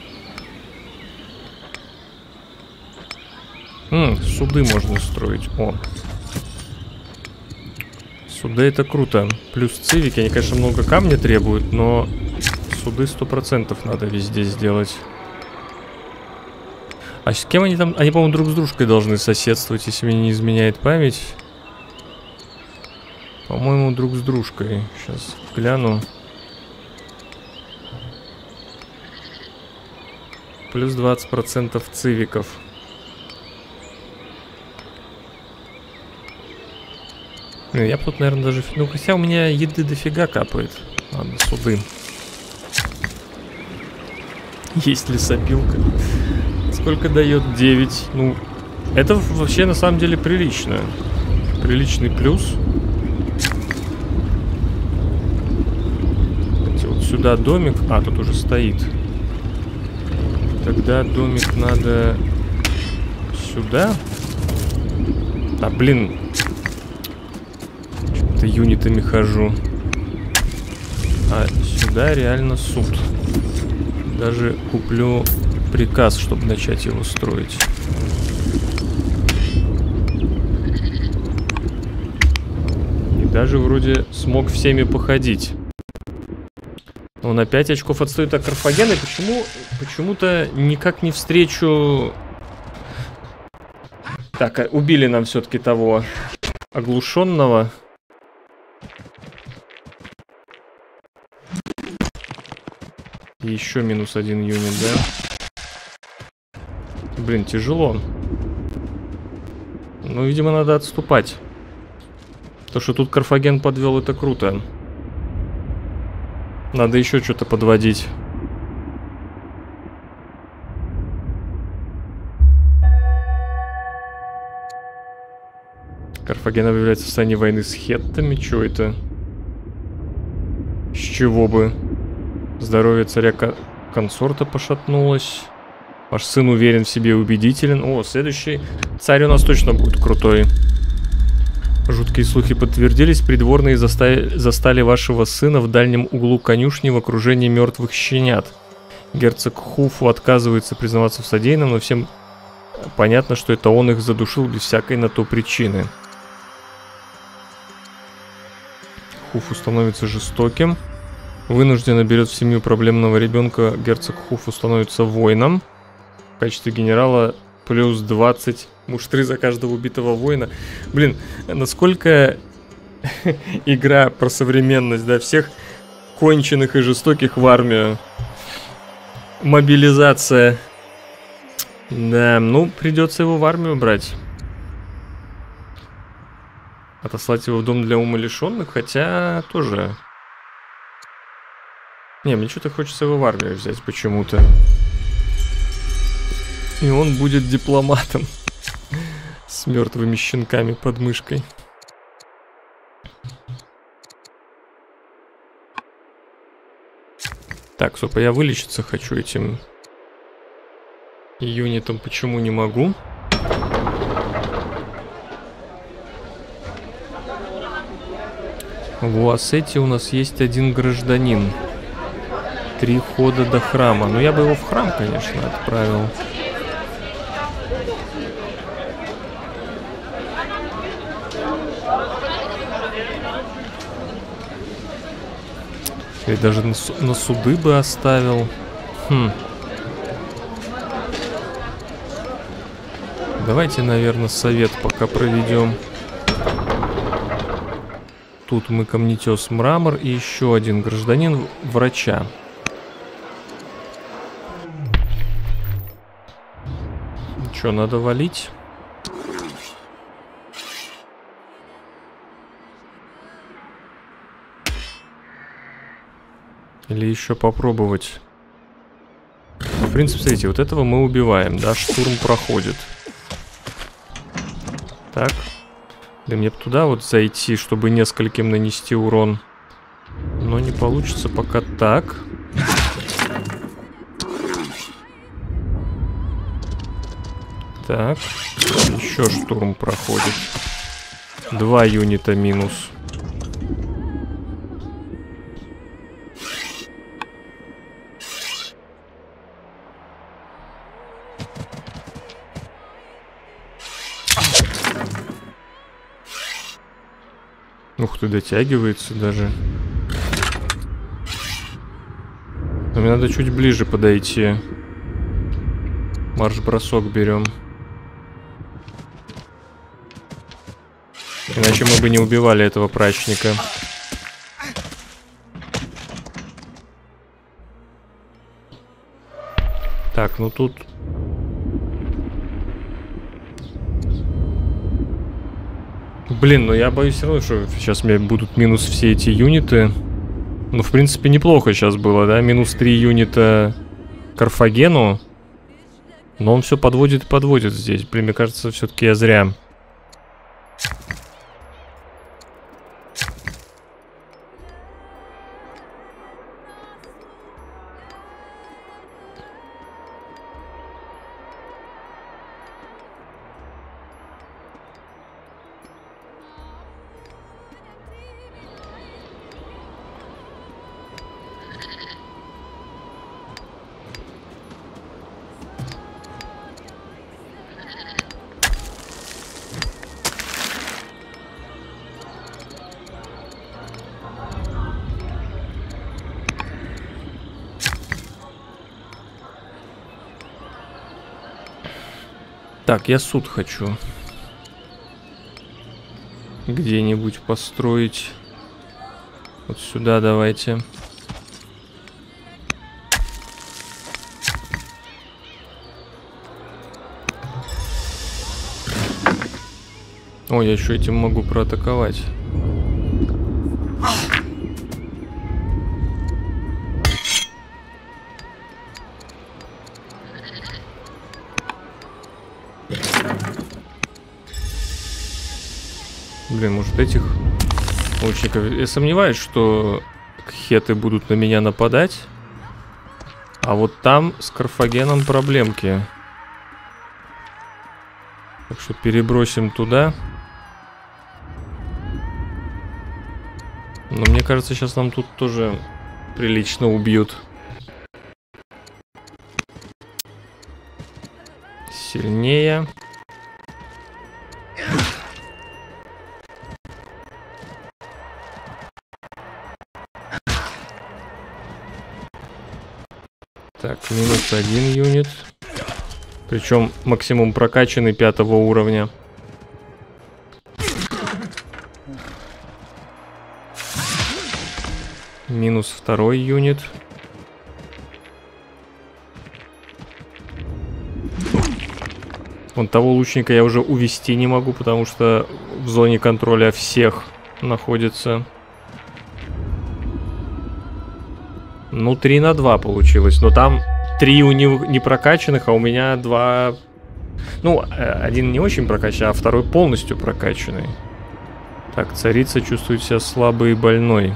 М, суды можно строить. О. Суды это круто. Плюс цивики, они, конечно, много камня требуют, но суды сто процентов надо везде сделать. А с кем они там? Они, по-моему, друг с дружкой должны соседствовать, если мне не изменяет память. По-моему, друг с дружкой. Сейчас гляну. Плюс двадцать процентов цивиков. Я бы тут, наверное, даже... Ну, хотя у меня еды дофига капает. Ладно, суды. Есть лесопилка. Сколько дает? девять. Ну, это вообще на самом деле прилично. Приличный плюс. Кстати, вот сюда домик. А, тут уже стоит. Тогда домик надо сюда. А, блин. Что-то юнитами хожу. А сюда реально суд. Даже куплю приказ, чтобы начать его строить. И даже вроде смог всеми походить. Но на пять очков отстоит от Карфагена. И почему, почему-то никак не встречу... Так, убили нам все-таки того оглушенного. И еще минус один юнит, да? Блин, тяжело. Ну, видимо, надо отступать. То, что тут Карфаген подвел, это круто. Надо еще что-то подводить. Карфаген объявляется в состоянии войны с хеттами. Чё это? С чего бы? Здоровье царя консорта пошатнулось. Ваш сын уверен в себе и убедителен. О, следующий царь у нас точно будет крутой. Жуткие слухи подтвердились. Придворные застали, застали вашего сына в дальнем углу конюшни в окружении мертвых щенят. Герцог Хуфу отказывается признаваться в содеянном, но всем понятно, что это он их задушил без всякой на то причины. Хуфу становится жестоким. Вынужденно берет в семью проблемного ребенка. Герцог Хуфу становится воином. В качестве генерала плюс двадцать муштры за каждого убитого воина. Блин, насколько игра про современность, да, всех конченых и жестоких в армию. Мобилизация. Да, ну, придется его в армию брать. Отослать его в дом для умалишенных, хотя тоже... Не, мне что-то хочется его в армию взять почему-то. И он будет дипломатом. С мертвыми щенками под мышкой. Так, стоп, а я вылечиться хочу этим юнитом. Почему не могу? В Уассете у нас есть один гражданин. Три хода до храма. Ну, я бы его в храм, конечно, отправил. И даже на, су на суды бы оставил. Хм. Давайте, наверное, совет пока проведем. Тут мы камнетес мрамор и еще один гражданин врача. Что, надо валить? Или еще попробовать? В принципе, смотрите, вот этого мы убиваем, да? Штурм проходит. Так. Да мне бы туда вот зайти, чтобы нескольким нанести урон. Но не получится пока так. Так. Еще штурм проходит. Два юнита минус. Ух ты, дотягивается даже. Но мне надо чуть ближе подойти. Марш-бросок берем. Иначе мы бы не убивали этого прачника. Так, ну тут... Блин, ну я боюсь все равно, что сейчас у меня будут минус все эти юниты. Ну, в принципе, неплохо сейчас было, да? Минус три юнита Карфагену. Но он все подводит и подводит здесь. Блин, мне кажется, все-таки я зря. Так, я суд хочу где-нибудь построить. Вот сюда давайте. О, я еще этим могу проатаковать. Блин, может этих лучников... Я сомневаюсь, что хеты будут на меня нападать. А вот там с Карфагеном проблемки. Так что перебросим туда. Но мне кажется, сейчас нам тут тоже прилично убьют. Сильнее. Так, минус один юнит. Причем максимум прокачанный пятого уровня. Минус второй юнит. Вон того лучника я уже увести не могу, потому что в зоне контроля всех находится. Ну, три на два получилось. Но там три у него не прокачанных, а у меня два... Ну, один не очень прокачан, а второй полностью прокачанный. Так, царица чувствует себя слабой и больной.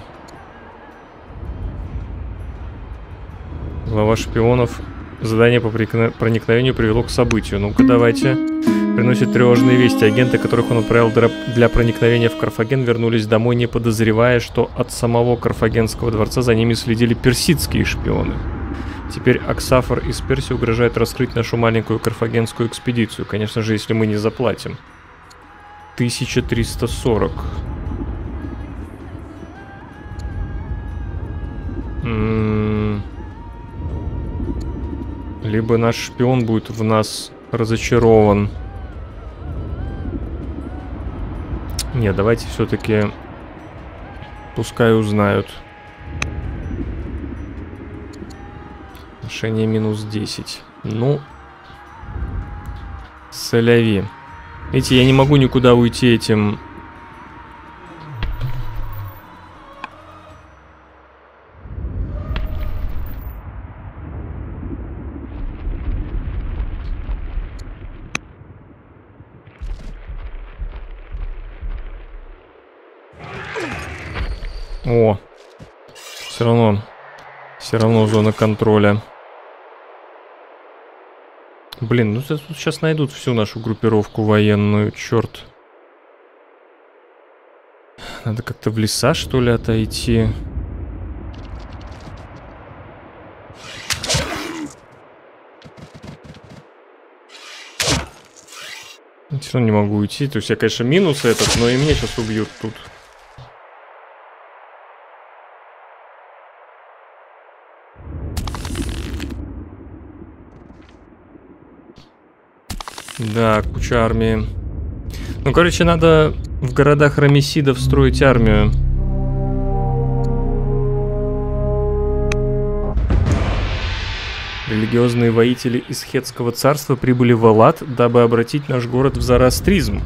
Глава шпионов. Задание по проникновению привело к событию. Ну-ка, давайте. Приносит тревожные вести. Агенты, которых он отправил для проникновения в Карфаген, вернулись домой, не подозревая, что от самого Карфагенского дворца за ними следили персидские шпионы. Теперь Аксафор из Персии угрожает раскрыть нашу маленькую карфагенскую экспедицию. Конечно же, если мы не заплатим. тысяча триста сорок. М-м- Либо наш шпион будет в нас разочарован. Не, давайте все-таки пускай узнают. Отношение минус десять. Ну, соляви. Видите, я не могу никуда уйти этим... О, все равно, все равно зона контроля. Блин, ну тут сейчас найдут всю нашу группировку военную, черт. Надо как-то в леса, что ли, отойти. Все равно не могу уйти. То есть я, конечно, минус этот, но и меня сейчас убьют тут. Да, куча армии. Ну, короче, надо в городах рамесидов строить армию. Религиозные воители из Хетского царства прибыли в Элат, дабы обратить наш город в зороастризм.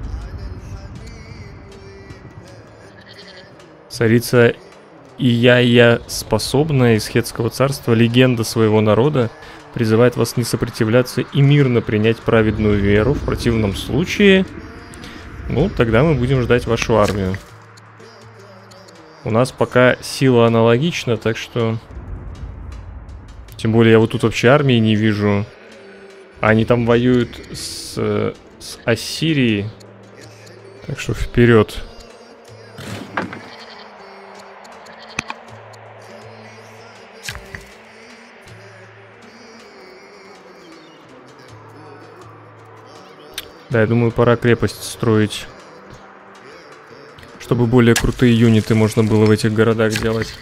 Царица Ияя способная из Хетского царства, легенда своего народа, призывает вас не сопротивляться и мирно принять праведную веру. В противном случае, ну, тогда мы будем ждать вашу армию. У нас пока сила аналогична, так что... Тем более я вот тут вообще армии не вижу. Они там воюют с, с Ассирией. Так что вперед. Да, я думаю, пора крепость строить. Чтобы более крутые юниты можно было в этих городах делать.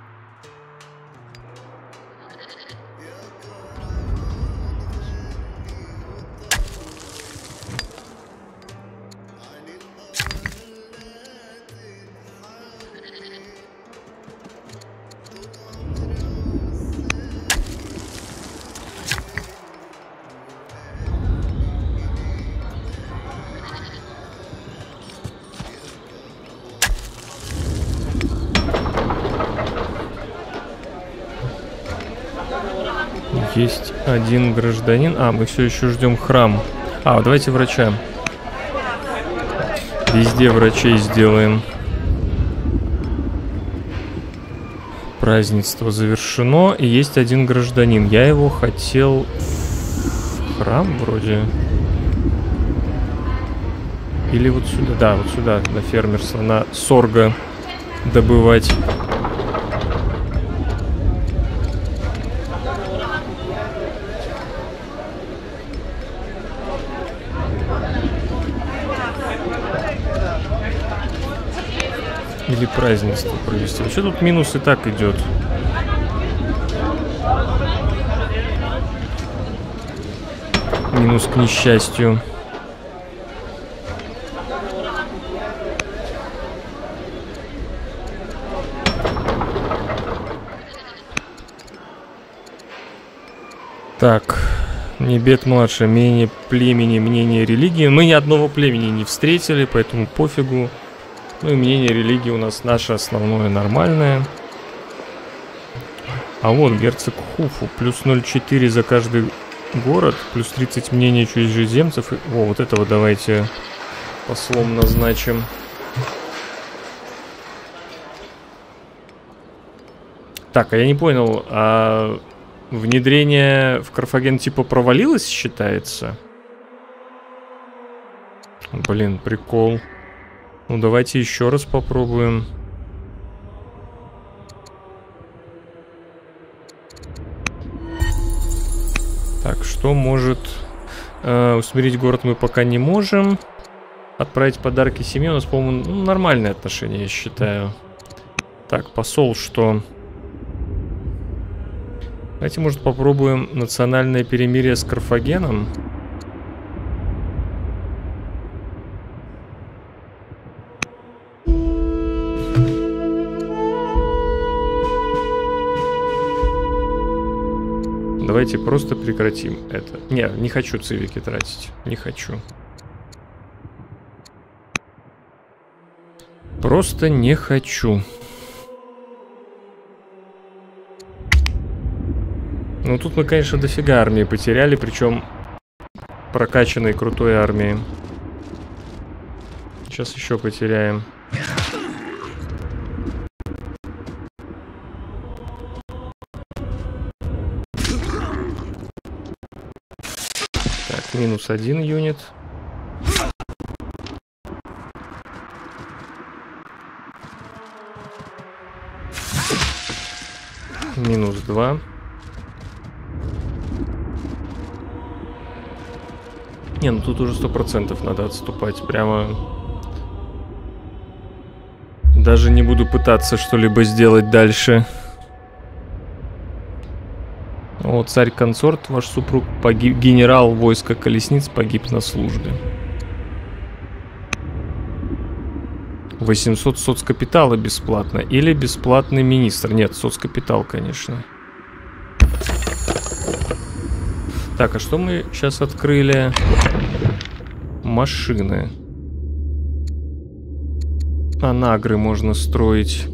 Есть один гражданин. А, мы все еще ждем храм. А, давайте врача. Везде врачей сделаем. Празднество завершено. И есть один гражданин. Я его хотел в храм вроде. Или вот сюда. Да, вот сюда, на фермерство, на сорго добывать. Или празднество провести. Вообще тут минус и так идет. Минус к несчастью. Так, Небет младший, мнение племени, мнение религии. Мы ни одного племени не встретили, поэтому пофигу. Ну и мнение религии у нас наше основное нормальное. А вот герцог Хуфу, плюс ноль целых четыре за каждый город, плюс тридцать мнений чужеземцев. О, вот этого давайте послом назначим. Так, а я не понял, а внедрение в Карфаген типа провалилось, считается? Блин, прикол. Ну, давайте еще раз попробуем. Так, что может... Э, усмирить город мы пока не можем. Отправить подарки семье. У нас, по-моему, ну, нормальные отношения, я считаю. Так, посол, что... Давайте, может, попробуем национальное перемирие с Карфагеном. Давайте просто прекратим это. Не, не хочу цивики тратить. Не хочу. Просто не хочу. Ну тут мы, конечно, дофига армии потеряли, причем прокачанной крутой армии. Сейчас еще потеряем. Так, минус один юнит. Минус два. Не, ну тут уже сто процентов надо отступать. Прямо... Даже не буду пытаться что-либо сделать дальше. Вот О, царь-консорт, ваш супруг погиб, генерал войска колесниц погиб на службе. восемьсот соцкапитала бесплатно или бесплатный министр? Нет, соцкапитал, конечно. Так, а что мы сейчас открыли? Машины. Анагры можно строить.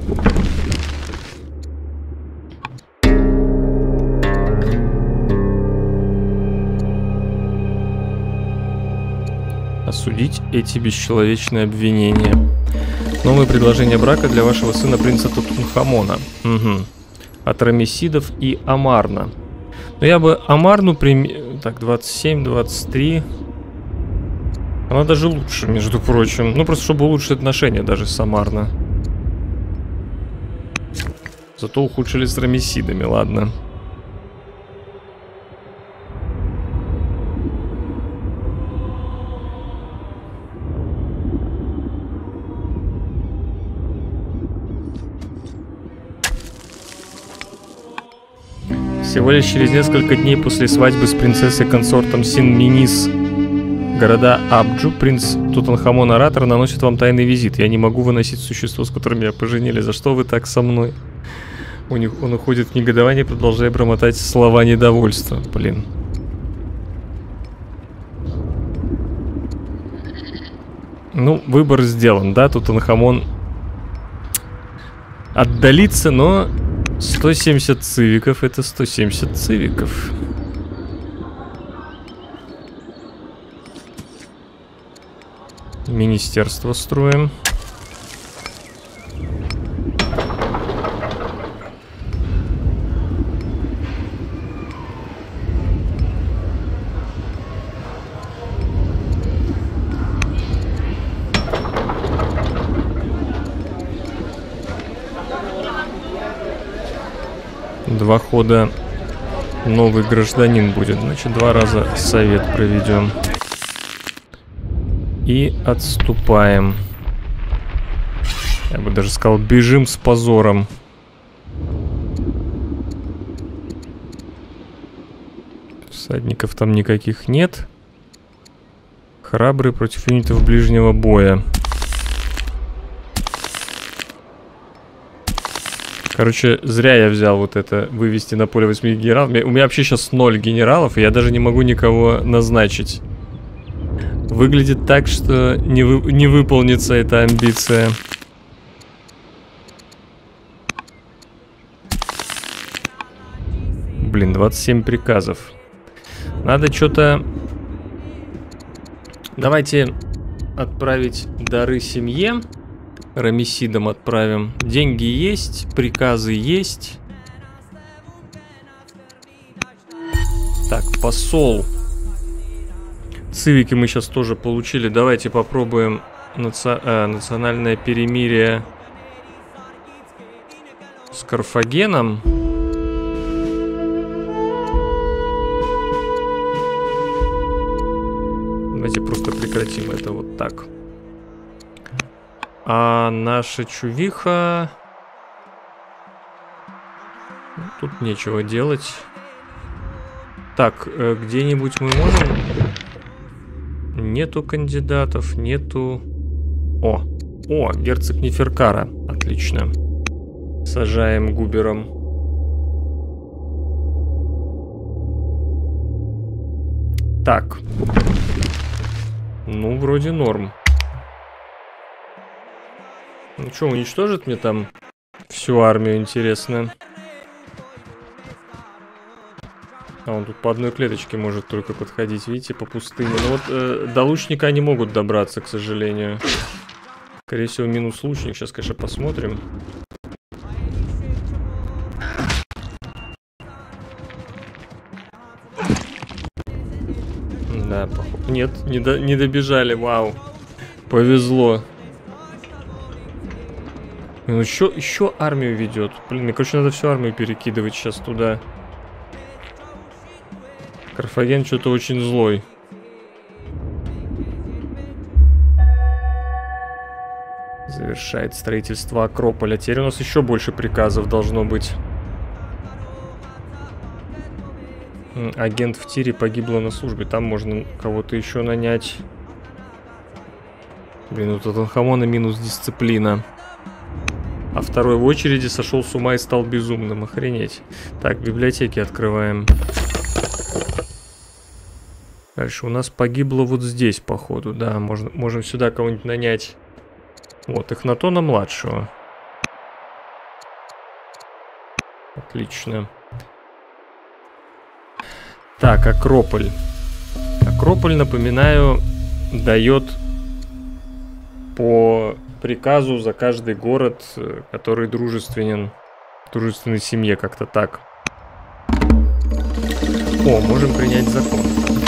Осудить эти бесчеловечные обвинения. Новое предложение брака для вашего сына принца Тутанхамона. Угу. От Рамесидов и Амарна. Но я бы Амарну прим... Так, двадцать семь, двадцать три. Она даже лучше, между прочим. Ну, просто чтобы улучшить отношения даже с Амарна. Зато ухудшили с Рамесидами, ладно. Всего лишь через несколько дней после свадьбы с принцессой-консортом Син-Минис города Абджу принц Тутанхамон-оратор наносит вам тайный визит. Я не могу выносить существо, с которым меня поженили. За что вы так со мной? У них он уходит в негодование, продолжая бормотать слова недовольства. Блин. Ну, выбор сделан, да? Тутанхамон отдалится, но... сто семьдесят цивиков, это сто семьдесят цивиков. Министерство строим. Два хода новый гражданин будет. Значит, два раза совет проведем. И отступаем. Я бы даже сказал, бежим с позором. Всадников там никаких нет. Храбрый против юнитов ближнего боя. Короче, зря я взял вот это, вывести на поле восьми генералов. У меня вообще сейчас ноль генералов, и я даже не могу никого назначить. Выглядит так, что не, вы, не выполнится эта амбиция. Блин, двадцать семь приказов. Надо что-то... Давайте отправить дары семье. Рамесидам отправим. Деньги есть, приказы есть. Так, посол. Цивики мы сейчас тоже получили. Давайте попробуем наци... э, национальное перемирие с Карфагеном. Давайте просто прекратим это вот так. А наша чувиха... Тут нечего делать. Так, где-нибудь мы можем... Нету кандидатов, нету... О, о, герцог Неферкара. Отлично. Сажаем губером. Так. Ну, вроде норм. Ну что, уничтожит мне там всю армию, интересно? А он тут по одной клеточке может только подходить, видите, по пустыне. Ну вот э, до лучника они могут добраться, к сожалению. Скорее всего, минус лучник. Сейчас, конечно, посмотрим. Да, похоже. Нет, не, до, не добежали, вау. Повезло. Он еще, еще армию ведет. Блин, мне, короче, надо всю армию перекидывать сейчас туда. Карфаген что-то очень злой. Завершает строительство Акрополя. Теперь у нас еще больше приказов должно быть. Агент в тире погибла на службе. Там можно кого-то еще нанять. Блин, у Тутанхамона минус дисциплина. А второй в очереди сошел с ума и стал безумным. Охренеть. Так, библиотеки открываем. Дальше у нас погибло вот здесь, походу. Да, можно, можем сюда кого-нибудь нанять. Вот, Эхнатона младшего. Отлично. Так, Акрополь. Акрополь, напоминаю, дает по приказу за каждый город, который дружественен, дружественной семье, как-то так. О, можем принять закон.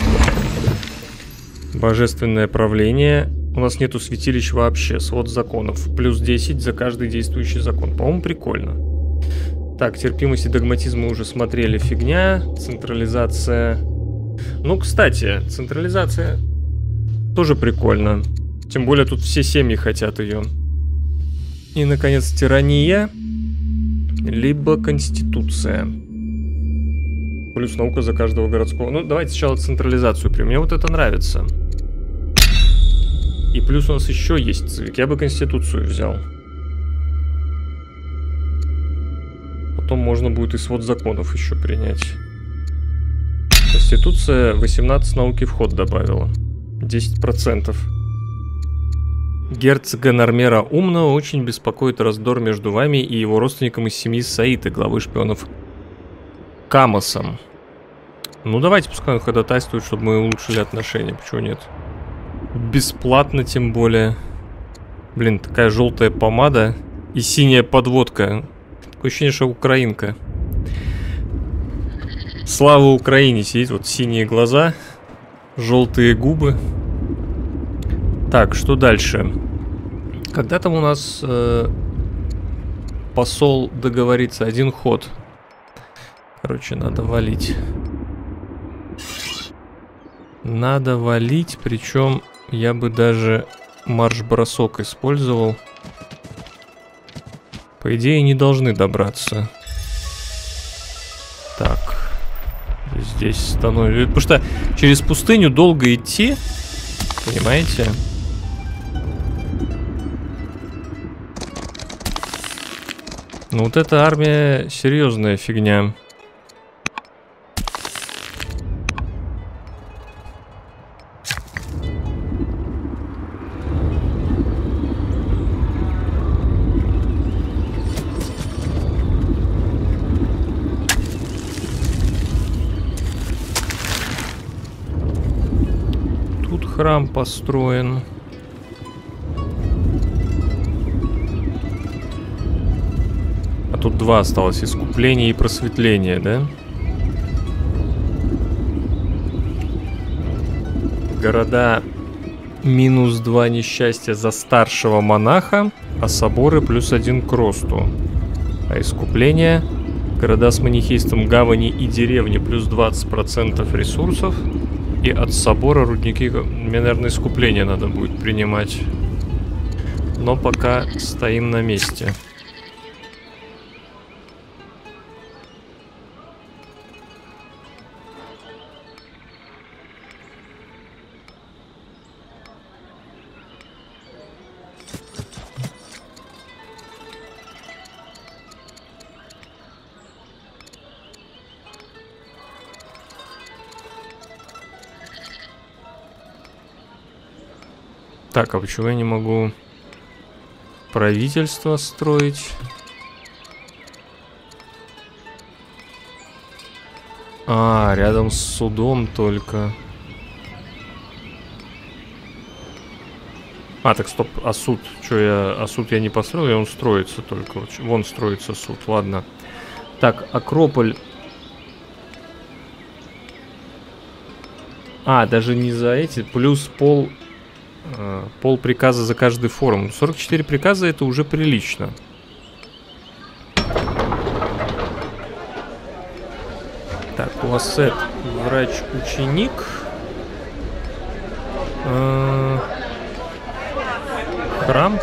Божественное правление. У нас нету святилищ вообще. Свод законов. Плюс десять за каждый действующий закон. По-моему, прикольно. Так, терпимость и догматизм мы уже смотрели. Фигня. Централизация. Ну, кстати, централизация тоже прикольно. Тем более тут все семьи хотят ее. И, наконец, тирания. Либо конституция. Плюс наука за каждого городского. Ну, давайте сначала централизацию примем. Мне вот это нравится. И плюс у нас еще есть цивик. Я бы конституцию взял. Потом можно будет и свод законов еще принять. Конституция восемнадцать науки в ход добавила. десять процентов. Герцога Нормера Умного очень беспокоит раздор между вами и его родственником из семьи Саиты, главы шпионов Камосом. Ну давайте, пускай он ходатайствует, чтобы мы улучшили отношения. Почему нет? Бесплатно, тем более. Блин, такая желтая помада и синяя подводка. Такое ощущение, что украинка. Слава Украине! Сидит, вот синие глаза, желтые губы. Так, что дальше? Когда там у нас э, посол договорится? Один ход. Короче, надо валить. Надо валить, причем я бы даже марш-бросок использовал. По идее, не должны добраться. Так. Здесь становится... Потому что через пустыню долго идти. Понимаете? Ну вот эта армия серьезная фигня. Тут храм построен. А тут два осталось. Искупление и просветление, да? Города минус два несчастья за старшего монаха, а соборы плюс один к росту. А искупление, города с манихейством гавани и деревни плюс двадцать процентов ресурсов. И от собора рудники, мне, наверное, искупление надо будет принимать. Но пока стоим на месте. Так, а почему я не могу правительство строить? А, рядом с судом только. А, так стоп, а суд? Что я, а суд я не построил, и он строится только. Вон строится суд, ладно. Так, Акрополь. А, даже не за эти, плюс пол... Пол приказа за каждый форум. сорок четыре приказа — это уже прилично. Так, Лассет, врач-ученик. Э-э- храм.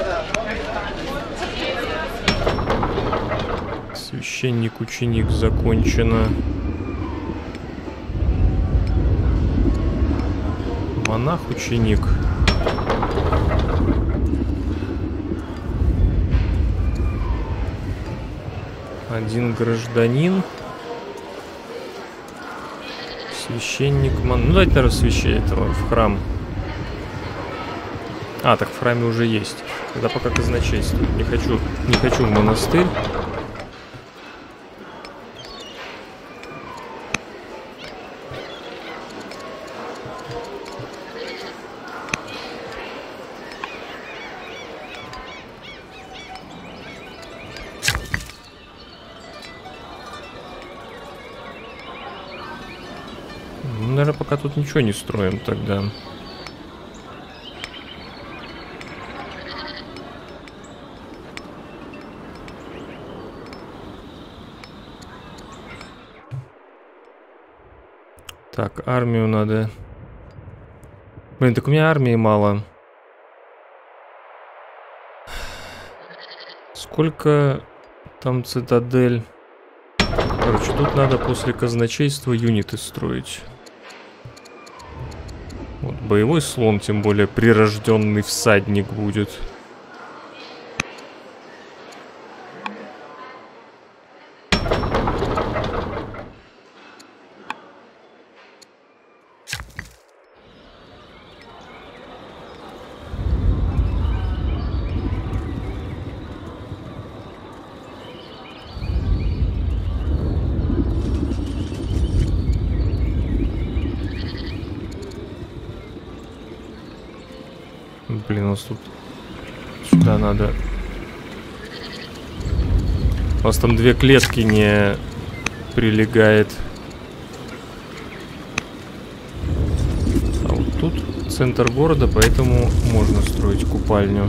Священник-ученик закончено. монах, ученик. Один гражданин. Священник, мон... Ну, давайте, наверное, священник этого в храм. А, так в храме уже есть. Тогда пока казначейство. Не хочу, не хочу в монастырь. Наверное, пока тут ничего не строим тогда. Так, армию надо. Блин, так у меня армии мало. Сколько там цитадель? Короче, тут надо после казначейства юниты строить. Вот, боевой слон, тем более прирожденный всадник будет. Блин, у нас тут сюда надо. У нас там две клетки не прилегает. А вот тут центр города, поэтому можно строить купальню.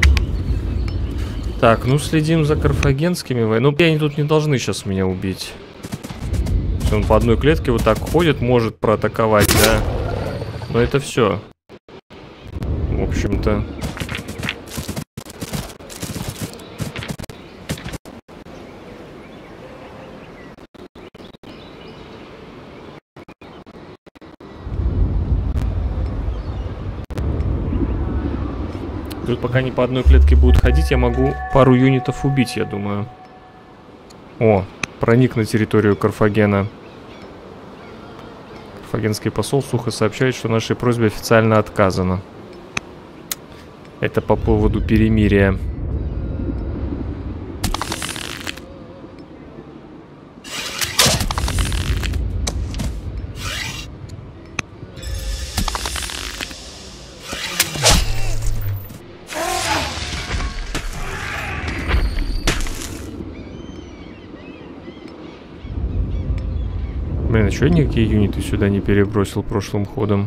Так, ну следим за карфагенскими войнами. Ну, они тут не должны сейчас меня убить. Если он по одной клетке вот так ходит, может проатаковать, да. Но это все. В общем-то. Тут пока они по одной клетке будут ходить, я могу пару юнитов убить, я думаю. О, проник на территорию Карфагена. Карфагенский посол сухо сообщает, что нашей просьбе официально отказано. Это по поводу перемирия. Блин, а чё я никакие юниты сюда не перебросил прошлым ходом?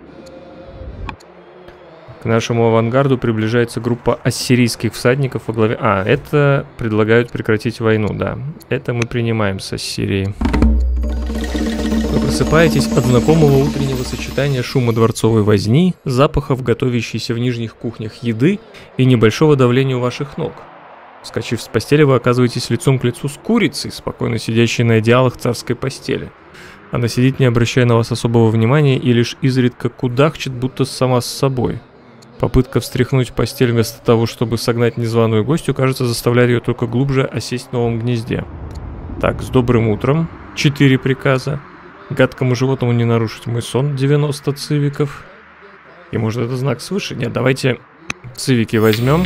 К нашему авангарду приближается группа ассирийских всадников во главе... А, это предлагают прекратить войну, да. Это мы принимаем с Ассирией. Вы просыпаетесь от знакомого утреннего сочетания шума дворцовой возни, запахов готовящейся в нижних кухнях еды и небольшого давления у ваших ног. Вскочив с постели, вы оказываетесь лицом к лицу с курицей, спокойно сидящей на идеалах царской постели. Она сидит, не обращая на вас особого внимания, и лишь изредка кудахчет, будто сама с собой. Попытка встряхнуть постель вместо того, чтобы согнать незваную гостью, кажется, заставляет ее только глубже осесть в новом гнезде. Так, с добрым утром. Четыре приказа. Гадкому животному не нарушить мой сон. девяносто цивиков. И может это знак свыше? Нет, давайте цивики возьмем.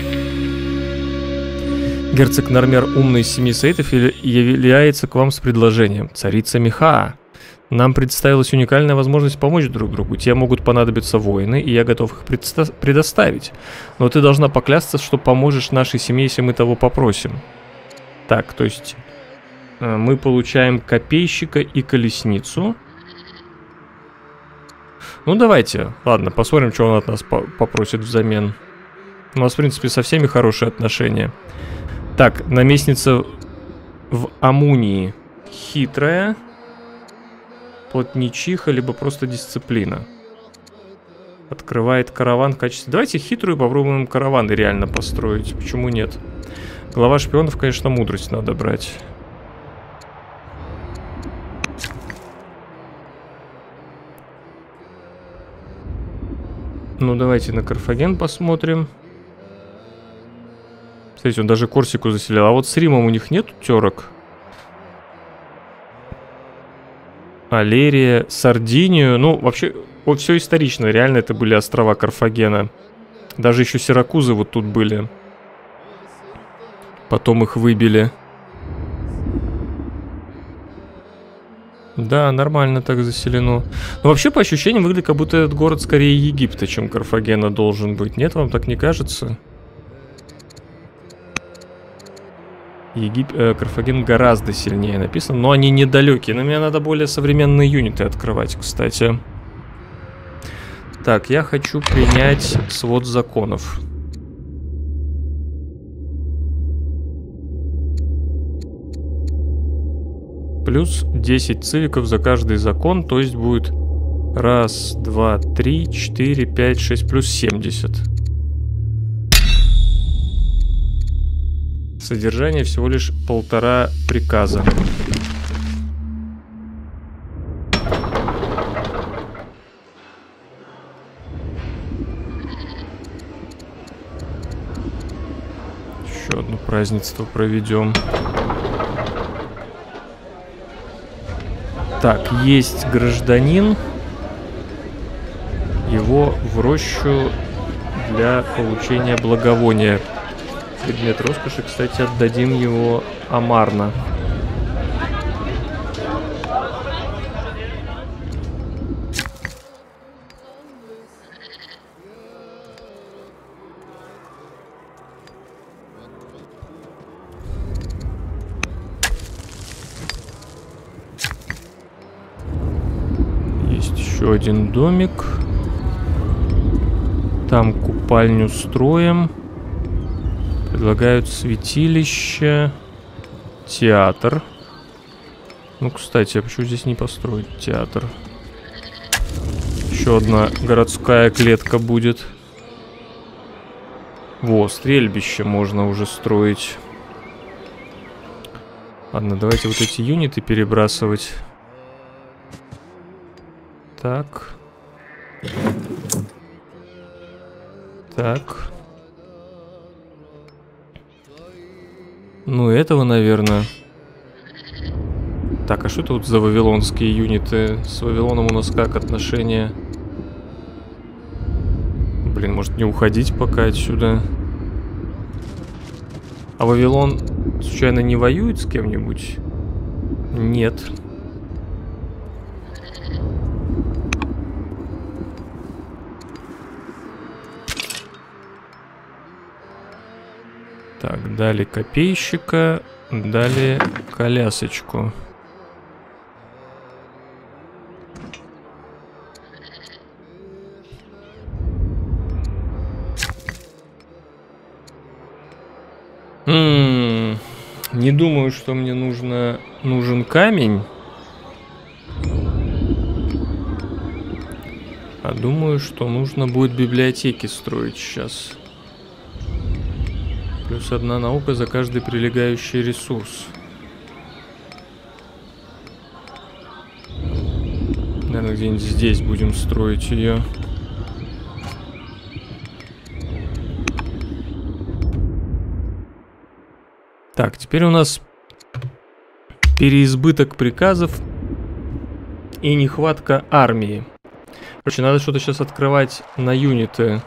Герцог Нормер, умный из семи саитов, является к вам с предложением. Царица Михаа. Нам представилась уникальная возможность помочь друг другу. Тебе могут понадобиться воины, и я готов их предоставить. Но ты должна поклясться, что поможешь нашей семье, если мы того попросим. Так, то есть мы получаем копейщика и колесницу. Ну давайте, ладно, посмотрим, что он от нас попросит взамен. У нас, в принципе, со всеми хорошие отношения. Так, наместница в Амунии хитрая. Плотничиха, либо просто дисциплина. Открывает караван в качестве... Давайте хитрую попробуем караваны реально построить. Почему нет? Глава шпионов, конечно, мудрость надо брать. Ну, давайте на Карфаген посмотрим. Смотрите, он даже Корсику заселил. А вот с Римом у них нету терок? Алерия, Сардинию. Ну, вообще, вот все исторично. Реально это были острова Карфагена. Даже еще Сиракузы вот тут были. Потом их выбили. Да, нормально так заселено. Но вообще, по ощущениям, выглядит, как будто этот город скорее Египта, чем Карфагена должен быть. Нет, вам так не кажется? Егип... э, Карфаген гораздо сильнее написано, но они недалекие. Но мне надо более современные юниты открывать, кстати. Так, я хочу принять свод законов. Плюс десять цивиков за каждый закон, то есть будет раз, два, три, четыре, пять, шесть, плюс семьдесят. Содержание всего лишь полтора приказа. Еще одно празднество проведем. Так, есть гражданин. Его в рощу для получения благовония. Предмет роскоши, кстати, отдадим его Амарна. Есть еще один домик. Там купальню строим. Предлагают святилище, театр. Ну, кстати, а почему здесь не построить театр? Еще одна городская клетка будет. Во, стрельбище можно уже строить. Ладно, давайте вот эти юниты перебрасывать. Так. Так. Ну, этого, наверное. Так, а что это вот за вавилонские юниты? С Вавилоном у нас как отношения? Блин, может не уходить пока отсюда? А Вавилон случайно не воюет с кем-нибудь? Нет. Так, дали копейщика, дали колясочку. М-м, не думаю, что мне нужно нужен камень. А думаю, что нужно будет библиотеки строить сейчас. Плюс одна наука за каждый прилегающий ресурс. Наверное, где-нибудь здесь будем строить ее. Так, теперь у нас переизбыток приказов и нехватка армии. Короче, надо что-то сейчас открывать на юниты.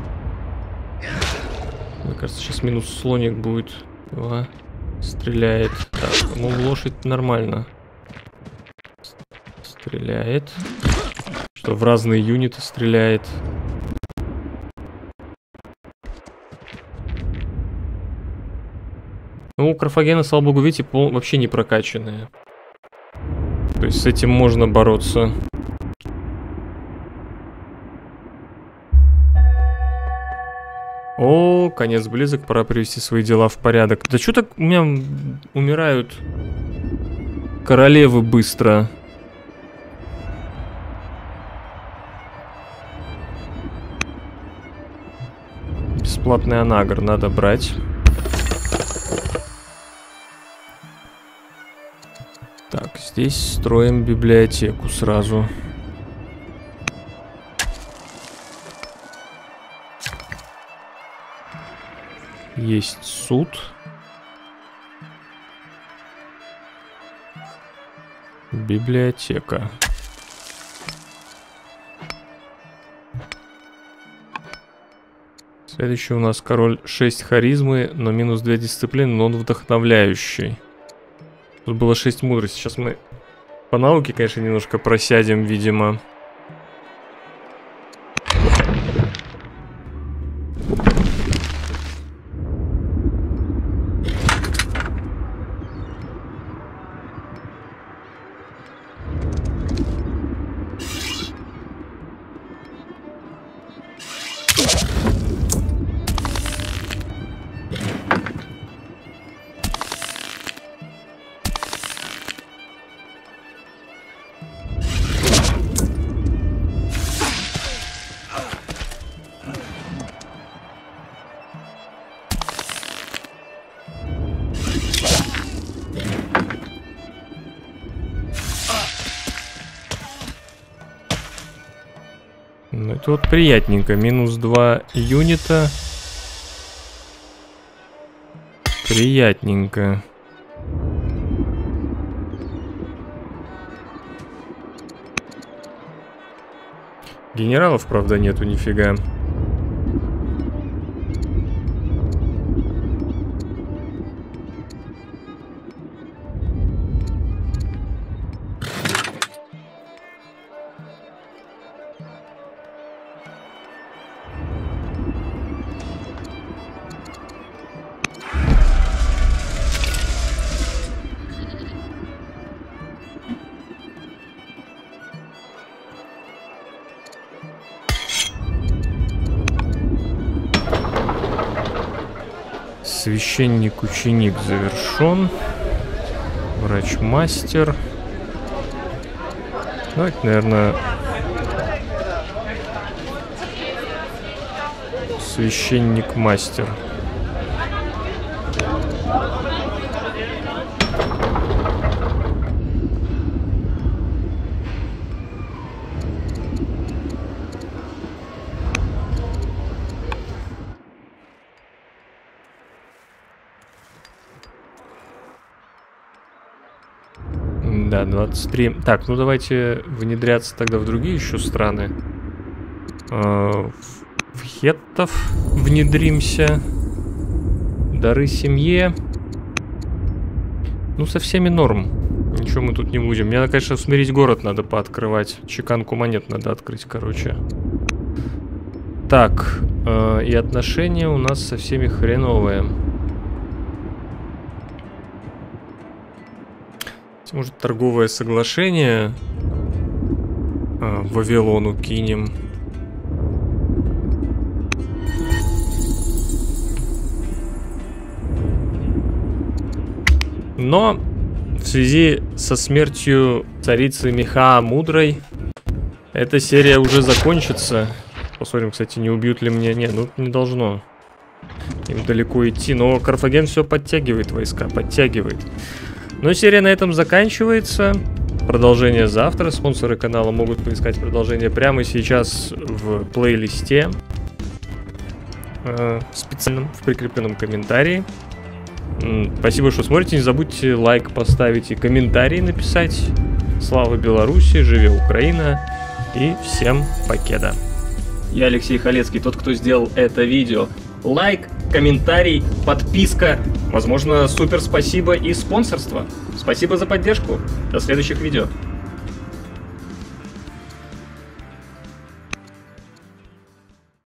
Мне кажется, сейчас минус слоник будет. О, стреляет. Так, ну лошадь нормально. Стреляет. Что, в разные юниты стреляет. Ну, у Карфагена, слава богу, видите, пол вообще не прокачанные. То есть с этим можно бороться. О, конец близок, пора привести свои дела в порядок. Да что так у меня умирают королевы быстро? Бесплатный анагр надо брать. Так, здесь строим библиотеку сразу. Есть суд. Библиотека. Следующий у нас король шесть харизмы, но минус две дисциплины, но он вдохновляющий. Тут было шесть мудрости. Сейчас мы по науке, конечно, немножко просядем, видимо. Ну, это вот приятненько. Минус два юнита. Приятненько. Генералов, правда, нету нифига. Священник-ученик завершен. Врач-мастер. Давайте, наверное, священник-мастер. Да, двадцать три. Так, ну давайте внедряться тогда в другие еще страны. В хеттов внедримся. Дары семье. Ну, со всеми норм. Ничего мы тут не будем. Мне, конечно, смирить город надо пооткрывать. Чеканку монет надо открыть, короче. Так, и отношения у нас со всеми хреновые. Может, торговое соглашение а, Вавилону кинем. Но в связи со смертью царицы Михаа Мудрой эта серия уже закончится. Посмотрим, кстати, не убьют ли меня. Нет, ну не должно им далеко идти. Но Карфаген все подтягивает войска, подтягивает. Но серия на этом заканчивается. Продолжение завтра. Спонсоры канала могут поискать продолжение прямо сейчас в плейлисте. Э, специальном, в прикрепленном комментарии. Спасибо, что смотрите. Не забудьте лайк поставить и комментарий написать. Слава Беларуси, живе Украина. И всем покеда. Я Алексей Халецкий, тот, кто сделал это видео. Лайк, комментарий, подписка, возможно, супер спасибо и спонсорство. Спасибо за поддержку. До следующих видео.